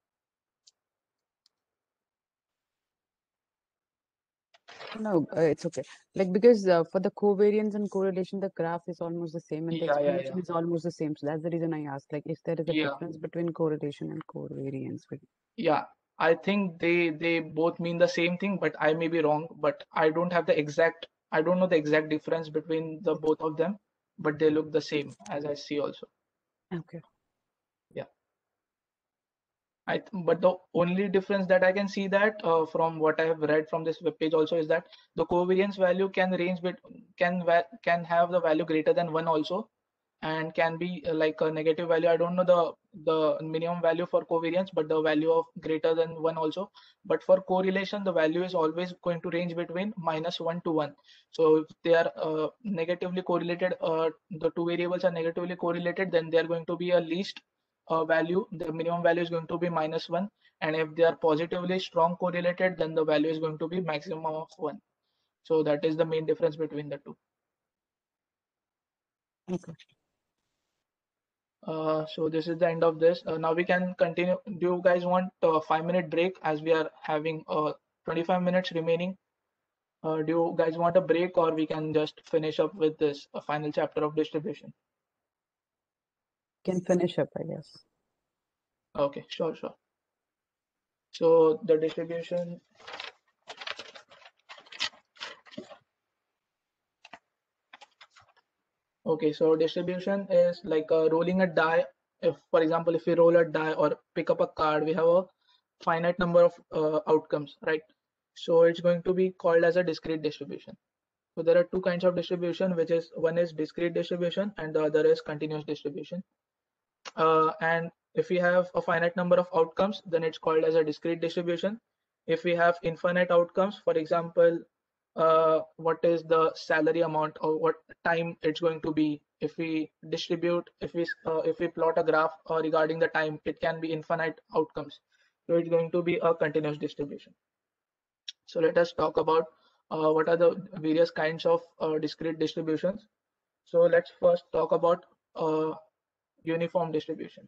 Speaker 2: No, it's okay. Like, because for the covariance and correlation, the graph is almost the same and the
Speaker 1: Yeah, yeah,
Speaker 2: explanation
Speaker 1: yeah.
Speaker 2: is almost the same. So that's the reason I asked, like, if there is a
Speaker 1: Yeah.
Speaker 2: difference between correlation and covariance.
Speaker 1: Yeah, I think they both mean the same thing, but I may be wrong. But I don't have the exact, I don't know the exact difference between the both of them, but they look the same as I see also.
Speaker 2: Okay.
Speaker 1: Yeah. But the only difference that I can see that from what I have read from this web page also is that the covariance value can range can have the value greater than 1 also, and can be like a negative value. I don't know the minimum value for covariance, but the value of greater than 1 also. But for correlation, the value is always going to range between -1 to 1. So if they are negatively correlated, the two variables are negatively correlated, then they are going to be a least value. The minimum value is going to be -1, and if they are positively strong correlated, then the value is going to be maximum of 1. So that is the main difference between the two.
Speaker 2: Okay.
Speaker 1: So this is the end of this. Now we can continue. Do you guys want a 5-minute break, as we are having 25 minutes remaining? Do you guys want a break, or we can just finish up with this final chapter of distribution?
Speaker 2: Can finish up, I guess.
Speaker 1: Okay, sure. So the distribution. Okay, so distribution is like rolling a die. If, for example, if we roll a die or pick up a card, we have a finite number of outcomes, right? So it's going to be called as a discrete distribution. So there are two kinds of distribution, which is one is discrete distribution and the other is continuous distribution. And if we have a finite number of outcomes, then it's called as a discrete distribution. If we have infinite outcomes, for example, what is the salary amount or what time it's going to be, if we distribute, if we plot a graph regarding the time, it can be infinite outcomes. So it's going to be a continuous distribution. So let us talk about what are the various kinds of discrete distributions. So let's first talk about uniform distribution.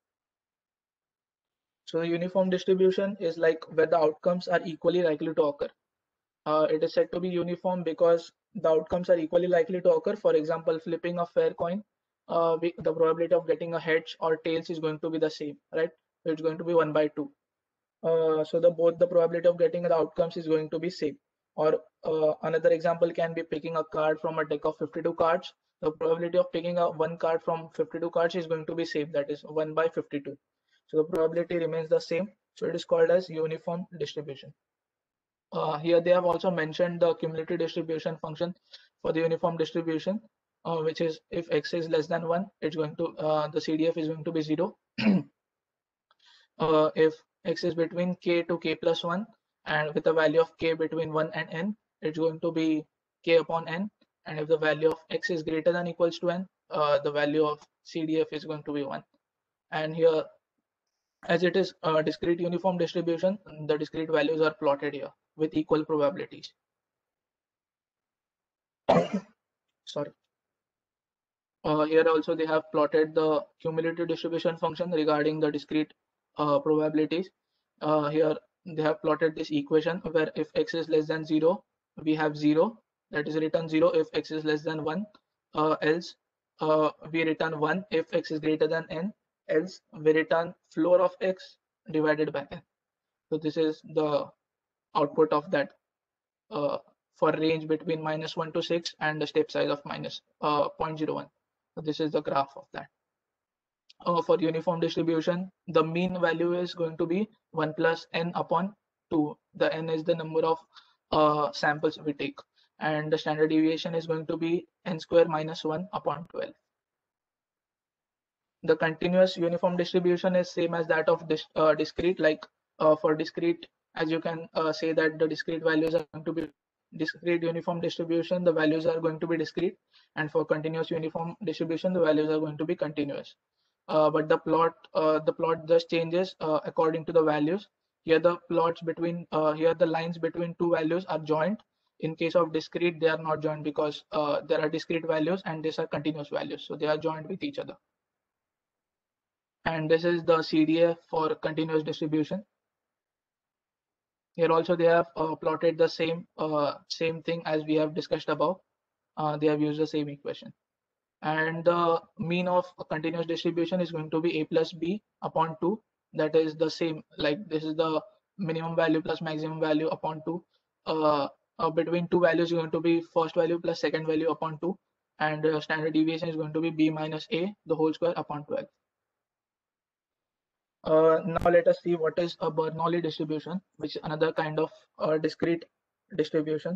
Speaker 1: So the uniform distribution is like where the outcomes are equally likely to occur. It is said to be uniform because the outcomes are equally likely to occur. For example, flipping a fair coin, the probability of getting a heads or tails is going to be the same, right? So it's going to be 1/2. So both the probability of getting the outcomes is going to be same. Or another example can be picking a card from a deck of 52 cards. The probability of picking one card from 52 cards is going to be same, that is 1/52. So the probability remains the same. So it is called as uniform distribution. Here they have also mentioned the cumulative distribution function for the uniform distribution, which is if x is less than 1, it's going to the CDF is going to be 0. If x is between k to k plus 1 and with a value of k between 1 and n, it's going to be k upon n. And if the value of x is greater than equals to n, the value of CDF is going to be 1. And here, as it is a discrete uniform distribution, the discrete values are plotted here with equal probabilities. Sorry. Here also they have plotted the cumulative distribution function regarding the discrete probabilities. Here they have plotted this equation where if x is less than 0, we have 0, that is return 0 if x is less than 1, else we return 1 if x is greater than n, else we return floor of x divided by n. So this is the output of that for range between -1 to 6 and the step size of minus 0.01. So this is the graph of that. For uniform distribution, the mean value is going to be 1 plus n upon 2. The n is the number of samples we take, and the standard deviation is going to be n square minus 1 upon 12. The continuous uniform distribution is same as that of discrete. Like for discrete, as you can say that the discrete values are going to be discrete uniform distribution, the values are going to be discrete, and for continuous uniform distribution, the values are going to be continuous. But the plot just changes according to the values. Here the plots between here the lines between two values are joined. In case of discrete, they are not joined because there are discrete values and these are continuous values, so they are joined with each other. And this is the CDF for continuous distribution. Here also they have plotted the same thing as we have discussed above. They have used the same equation. And the mean of a continuous distribution is going to be a plus b upon 2. That is the same, like this is the minimum value plus maximum value upon 2. Between two values is going to be first value plus second value upon 2, and standard deviation is going to be b minus a the whole square upon 12. Now let us see what is a Bernoulli distribution, which is another kind of discrete distribution.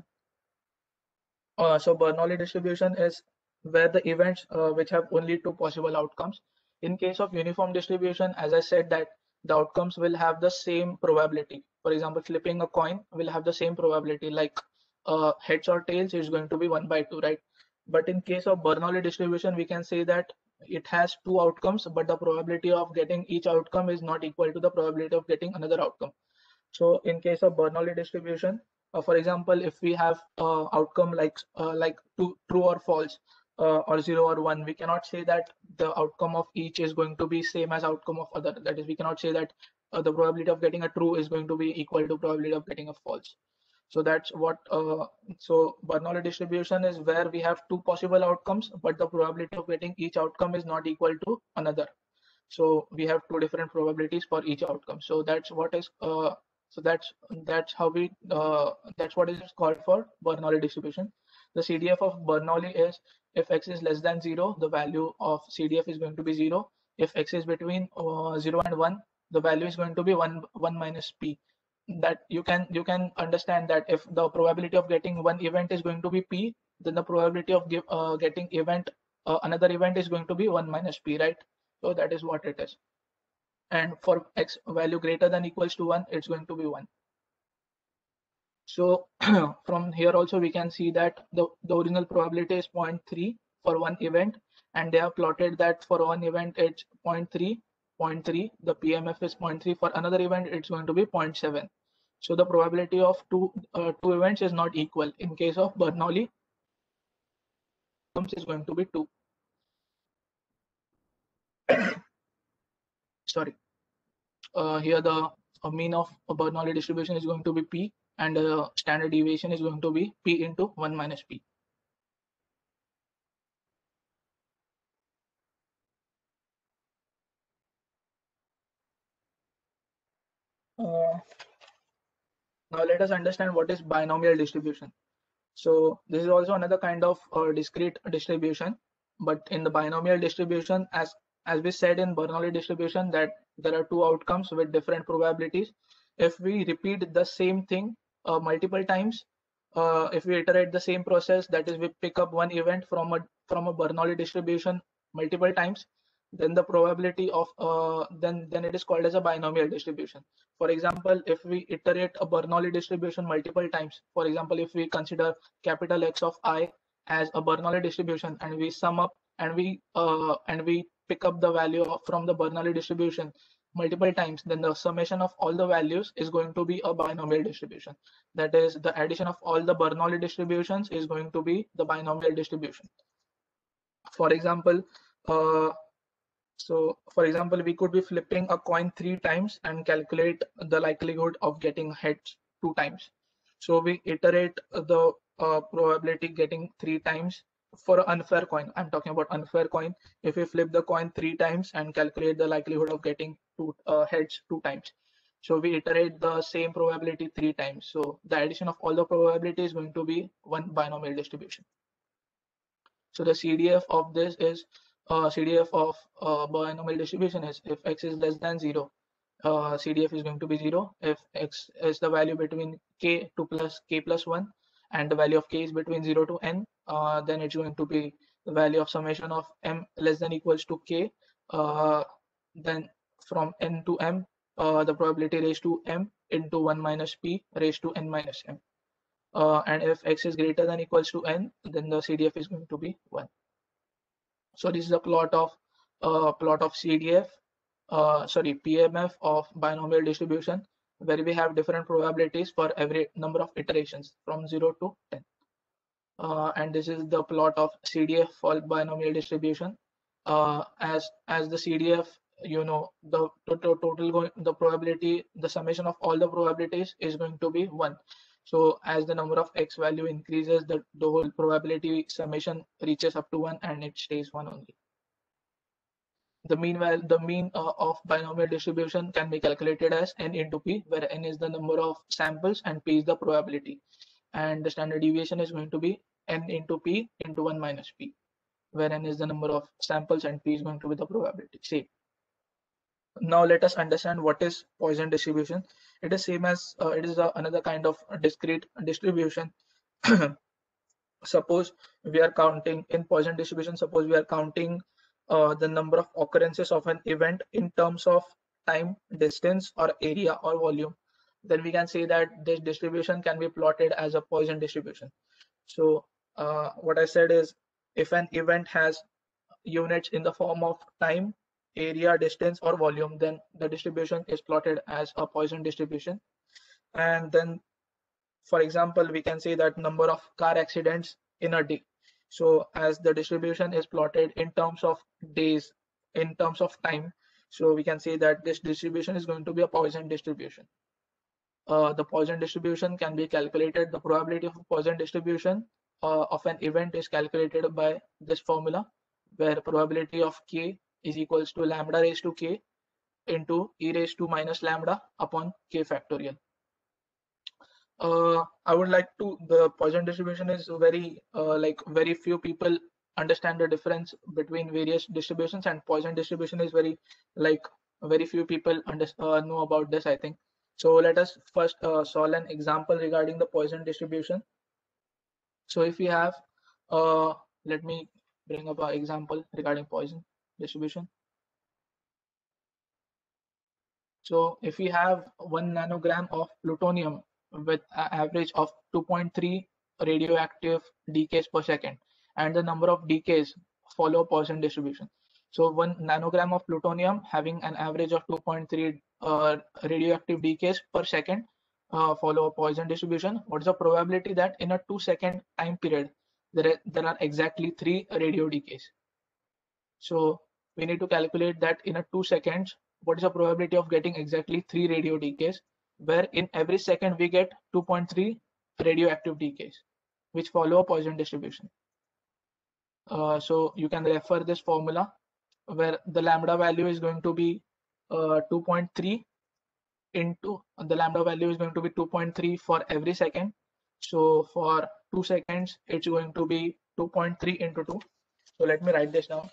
Speaker 1: So Bernoulli distribution is where the events which have only two possible outcomes. In case of uniform distribution, as I said, that the outcomes will have the same probability. For example, flipping a coin will have the same probability, like heads or tails is going to be 1/2, right? But in case of Bernoulli distribution, we can say that it has two outcomes, but the probability of getting each outcome is not equal to the probability of getting another outcome. So in case of Bernoulli distribution, for example, if we have outcome like true or false or 0 or 1, we cannot say that the outcome of each is going to be same as outcome of other. That is, we cannot say that the probability of getting a true is going to be equal to probability of getting a false. So that's what so Bernoulli distribution is where we have two possible outcomes, but the probability of getting each outcome is not equal to another. So we have two different probabilities for each outcome. So that's what is so that's how we that's what is called for Bernoulli distribution. The CDF of Bernoulli is if x is less than 0, the value of CDF is going to be 0. If x is between 0 and 1, the value is going to be 1 minus p. that you can understand that if the probability of getting one event is going to be p, then the probability of getting another event is going to be 1 minus p, right? So that is what it is. And for x value greater than equals to 1, it's going to be 1. So from here also we can see that the original probability is 0.3 for one event, and they have plotted that for one event it's 0.3, 0.3, the PMF is 0.3, for another event it's going to be 0.7. So the probability of two events is not equal. In case of Bernoulli, is going to be 2. Sorry. Here the mean of a Bernoulli distribution is going to be p, and the standard deviation is going to be p into 1 minus p. Now let us understand what is binomial distribution. So this is also another kind of discrete distribution, but in the binomial distribution, as we said in Bernoulli distribution, that there are two outcomes with different probabilities. If we repeat the same thing multiple times, if we iterate the same process, that is, we pick up one event from a Bernoulli distribution multiple times, then the probability of then it is called as a binomial distribution. For example, if we iterate a Bernoulli distribution multiple times, for example, if we consider capital X of I as a Bernoulli distribution, and we sum up and we pick up the value from the Bernoulli distribution multiple times, then the summation of all the values is going to be a binomial distribution. That is, the addition of all the Bernoulli distributions is going to be the binomial distribution. For example, we could be flipping a coin 3 times and calculate the likelihood of getting heads 2 times. So we iterate the probability getting 3 times for an unfair coin. I'm talking about unfair coin. If we flip the coin 3 times and calculate the likelihood of getting heads 2 times. So we iterate the same probability 3 times. So the addition of all the probability is going to be one binomial distribution. So the CDF of this is CDF of binomial distribution is if x is less than 0, CDF is going to be 0. If x is the value between k to plus k plus 1 and the value of k is between 0 to n, then it's going to be the value of summation of m less than equals to k. Then from n to m, the probability raised to m into 1 minus p raised to n minus m. And if x is greater than equals to n, then the CDF is going to be 1. So this is a plot of CDF, PMF of binomial distribution, where we have different probabilities for every number of iterations from 0 to 10. And this is the plot of CDF for binomial distribution. As the CDF, the total the probability, the summation of all the probabilities is going to be 1. So as the number of x value increases, the whole probability summation reaches up to 1, and it stays 1 only. The mean of binomial distribution can be calculated as n into p, where n is the number of samples and p is the probability. And the standard deviation is going to be n into p into 1 minus p, where n is the number of samples and p is going to be the probability. Same. Now let us understand what is Poisson distribution. It is same as it is another kind of discrete distribution. Suppose we are counting in Poisson distribution. Suppose we are counting the number of occurrences of an event in terms of time, distance, or area or volume. Then we can say that this distribution can be plotted as a Poisson distribution. So what I said is, if an event has units in the form of time, area, distance, or volume, then the distribution is plotted as a Poisson distribution. And then, for example, we can say that number of car accidents in a day. So as the distribution is plotted in terms of days, in terms of time, so we can say that this distribution is going to be a Poisson distribution. The Poisson distribution can be calculated. The probability of a Poisson distribution of an event is calculated by this formula, where probability of k is equals to lambda raised to k into e raised to minus lambda upon k factorial. I would like to, the Poisson distribution is very very few people understand the difference between various distributions, and Poisson distribution is very few people know about this, I think. So let us first solve an example regarding the Poisson distribution. So if we have, let me bring up an example regarding Poisson distribution. So if we have 1 nanogram of plutonium with an average of 2.3 radioactive decays per second, and the number of decays follow Poisson distribution. So 1 nanogram of plutonium having an average of 2.3 radioactive decays per second follow a Poisson distribution. What is the probability that in a 2-second time period there are exactly 3 radio decays? So we need to calculate that in a 2 seconds, what is the probability of getting exactly 3 radio decays, where in every second we get 2.3 radioactive decays, which follow a Poisson distribution. So you can refer this formula where the lambda value is going to be 2.3 into the lambda value is going to be 2.3 for every second. So for 2 seconds, it's going to be 2.3 into 2. So let me write this down.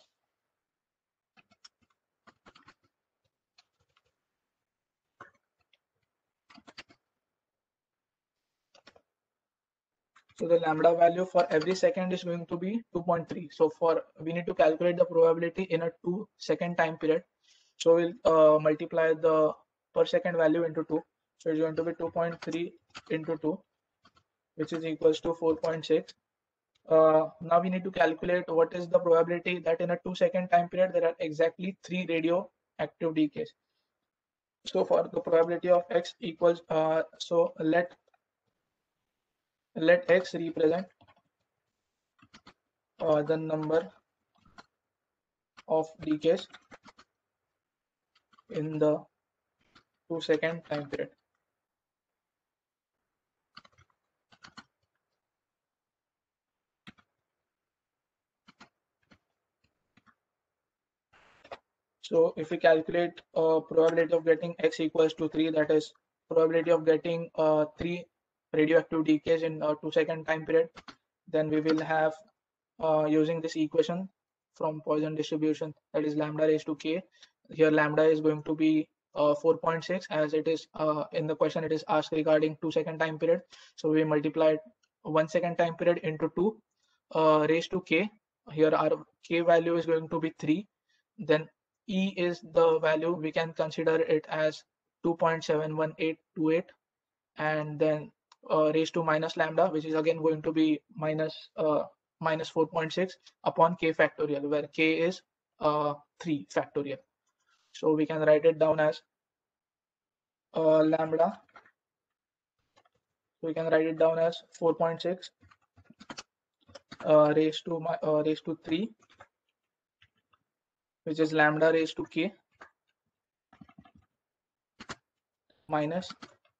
Speaker 1: So the lambda value for every second is going to be 2.3. So we need to calculate the probability in a 2-second time period. So we'll multiply the per second value into 2. So it's going to be 2.3 into 2, which is equals to 4.6. Now we need to calculate what is the probability that in a 2-second time period there are exactly 3 radioactive decays. So for the probability of x equals, so let x represent the number of decays in the 2-second time period. So if we calculate probability of getting x equals to 3, that is probability of getting 3 radioactive decays in a 2-second time period, then we will have using this equation from Poisson distribution, that is lambda raised to k. Here lambda is going to be 4.6, as it is in the question it is asked regarding 2-second time period. So we multiplied 1-second time period into 2 raised to k. Here our k value is going to be 3. Then E is the value, we can consider it as 2.71828, and then raised to minus lambda, which is again going to be minus 4.6 upon k factorial, where k is 3 factorial. So we can write it down as lambda. So we can write it down as 4.6 raised to 3, which is lambda raised to k minus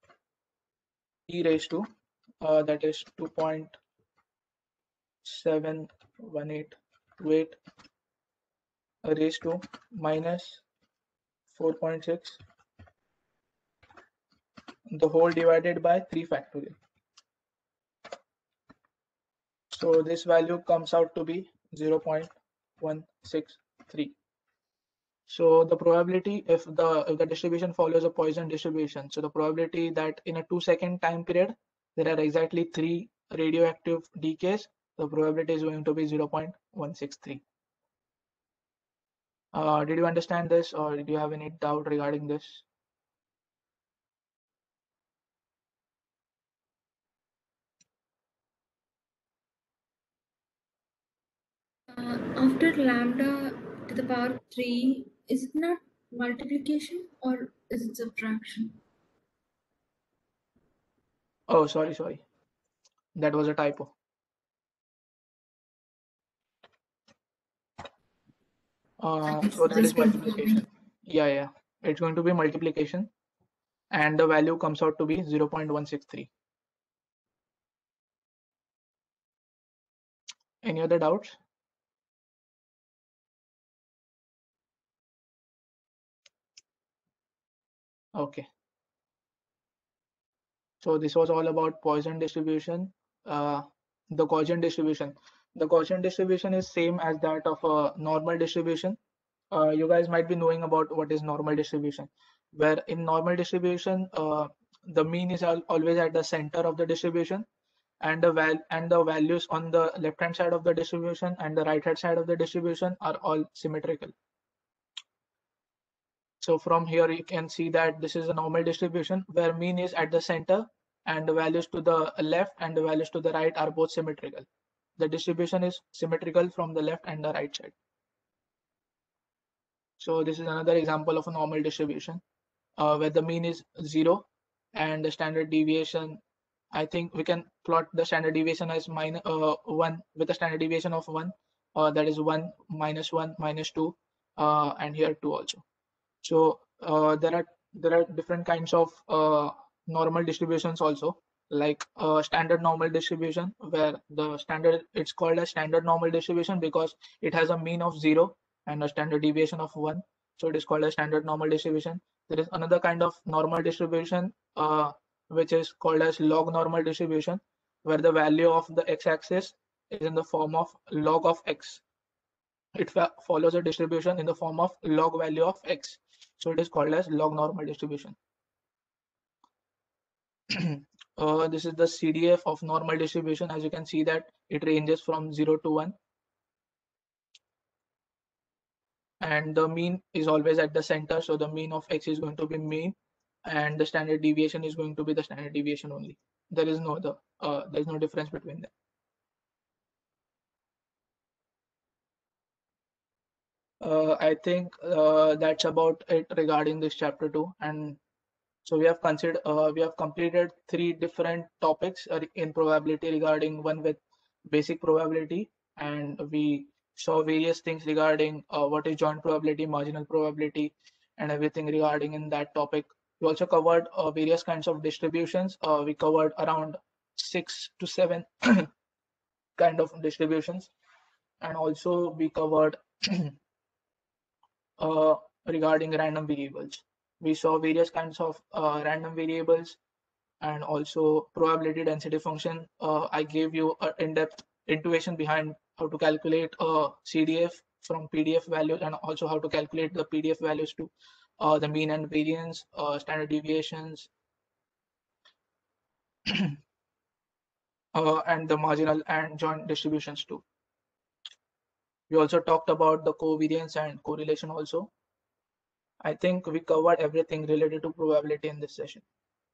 Speaker 1: e raised to that is 2.71828 raised to minus 4.6, the whole divided by 3 factorial. So this value comes out to be 0.163. So the probability, if the distribution follows a Poisson distribution, so the probability that in a 2-second time period there are exactly 3 radioactive decays, the probability is going to be 0.163. Did you understand this, or do you have any doubt regarding this?
Speaker 4: After lambda to the power 3, is it not multiplication or is it subtraction?
Speaker 1: Oh, sorry. That was a typo. So that is multiplication. Yeah. It's going to be multiplication, and the value comes out to be 0.163. Any other doubts? Okay. So this was all about Poisson distribution. The Gaussian distribution. The Gaussian distribution is same as that of a normal distribution. You guys might be knowing about what is normal distribution. where in normal distribution, the mean is always at the center of the distribution, and the values on the left hand side of the distribution and the right hand side of the distribution are all symmetrical. So from here you can see that this is a normal distribution where mean is at the center and the values to the left and the values to the right are both symmetrical. The distribution is symmetrical from the left and the right side. So this is another example of a normal distribution where the mean is 0 and the standard deviation, I think we can plot the standard deviation as 1 with a standard deviation of 1, that is 1, minus 2, and here 2 also. So there are different kinds of normal distributions also, like standard normal distribution, where the standard, it's called a standard normal distribution because it has a mean of 0 and a standard deviation of 1. So it is called a standard normal distribution. There is another kind of normal distribution which is called as log normal distribution, where the value of the x-axis is in the form of log of x. It follows a distribution in the form of log value of x. So it is called as log normal distribution. This is the CDF of normal distribution. As you can see that it ranges from 0 to 1. And the mean is always at the center. So the mean of x is going to be mean, and the standard deviation is going to be the standard deviation only. There is no difference between them. I think that's about it regarding this chapter 2. And so we have completed 3 different topics in probability, regarding one with basic probability, and we saw various things regarding what is joint probability, marginal probability, and everything regarding in that topic. We also covered various kinds of distributions. We covered around 6 to 7 kind of distributions, and also we covered regarding random variables. We saw various kinds of random variables and also probability density function. I gave you an in-depth intuition behind how to calculate CDF from PDF values, and also how to calculate the PDF values to the mean and variance, standard deviations, and the marginal and joint distributions too. We also talked about the covariance and correlation also. I think we covered everything related to probability in this session.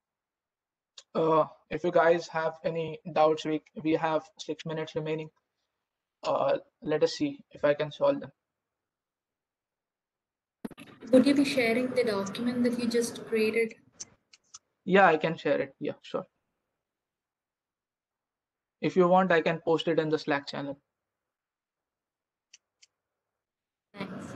Speaker 1: If you guys have any doubts, we have 6 minutes remaining. Let us see if I can solve them.
Speaker 4: Would you be sharing the document that you just created?
Speaker 1: Yeah, I can share it. Yeah, sure. If you want, I can post it in the Slack channel.
Speaker 4: Thanks.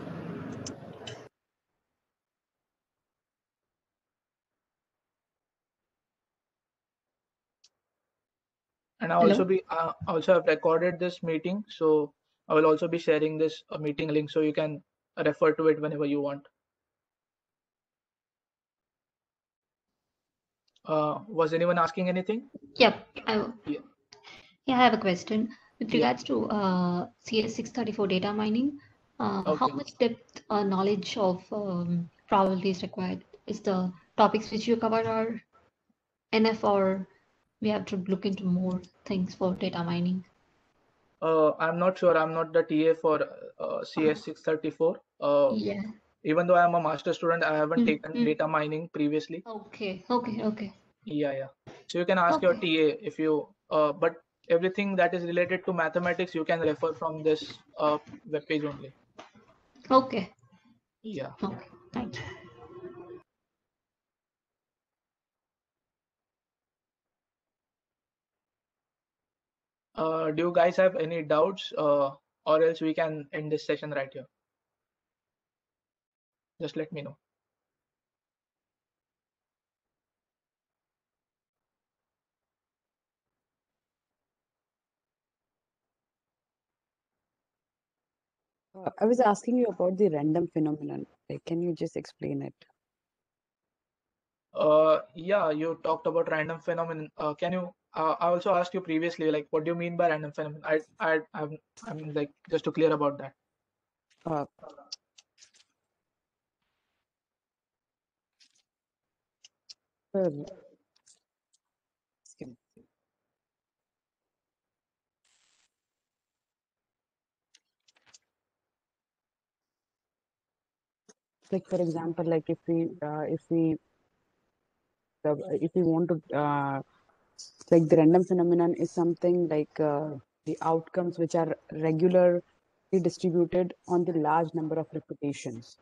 Speaker 1: And I
Speaker 3: Hello?
Speaker 1: also have recorded this meeting, so I will also be sharing this meeting link, so you can refer to it whenever you want. Was anyone asking anything?
Speaker 3: Yep.
Speaker 1: Yeah.
Speaker 3: Yeah, I have a question. With
Speaker 1: Yeah.
Speaker 3: regards to CS634 data mining, how
Speaker 1: Okay.
Speaker 3: much depth or knowledge of probability is required? Is the topics which you covered are enough, or we have to look into more things for data mining?
Speaker 1: I'm not sure. I'm not the TA for CS634.
Speaker 3: Yeah.
Speaker 1: Even though I'm a master student, I haven't
Speaker 3: Mm,
Speaker 1: taken
Speaker 3: mm.
Speaker 1: data mining previously.
Speaker 3: Okay.
Speaker 1: Yeah. So you can ask your
Speaker 3: Okay.
Speaker 1: TA if you, but everything that is related to mathematics, you can refer from this web page only.
Speaker 3: Okay.
Speaker 1: Yeah.
Speaker 3: Okay. Thank you.
Speaker 1: Do you guys have any doubts, or else we can end this session right here? Just let me know.
Speaker 2: I was asking you about the random phenomenon. Like, can you just explain it?
Speaker 1: Yeah, you talked about random phenomenon. Can you? I also asked you previously, like, what do you mean by random phenomenon? I'm like, just to clear about that.
Speaker 2: Uh, Excuse me. Like for example, like if we want to like the random phenomenon is something like the outcomes which are regularly distributed on the large number of repetitions.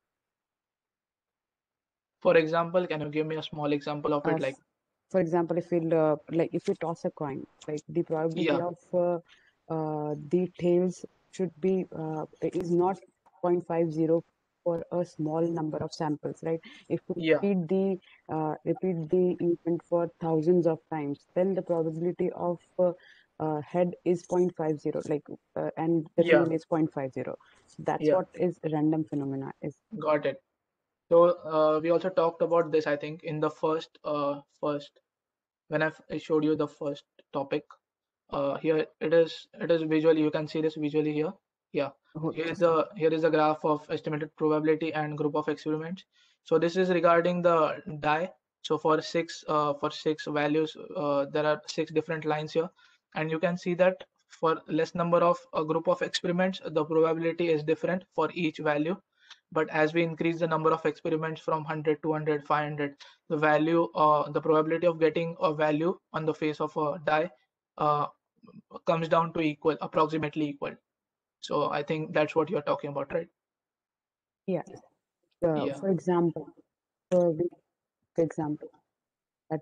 Speaker 1: For example, can you give me a small example of it? Like,
Speaker 2: for example, if we like if we toss a coin, like the probability
Speaker 1: yeah,
Speaker 2: of the tails should be is not 0.50 for a small number of samples, right? If we
Speaker 1: yeah,
Speaker 2: repeat the event for thousands of times, then the probability of head is 0.50, like and the
Speaker 1: yeah,
Speaker 2: tail is 0.50. That's
Speaker 1: yeah,
Speaker 2: what is random phenomena is.
Speaker 1: got it. So we also talked about this, I think, in the first when I showed you the first topic. Here it is visually, you can see this visually here. Yeah,
Speaker 2: Oh,
Speaker 1: here is a graph of estimated probability and group of experiments. So this is regarding the die. So for six values, there are 6 different lines here, and you can see that for less number of a group of experiments, the probability is different for each value. But as we increase the number of experiments from 100, 200, 500, the value, the probability of getting a value on the face of a die uh, comes down to approximately equal. So I think that's what you're talking about, right?
Speaker 2: yeah.
Speaker 1: Yeah.
Speaker 2: For example, for example, that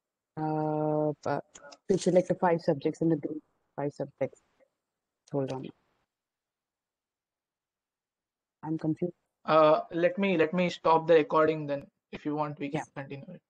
Speaker 2: to select the 5 subjects in the group, 5 subjects. Hold on, I'm confused.
Speaker 1: Let me stop the recording then. If you want, we
Speaker 2: Yeah.
Speaker 1: can continue it.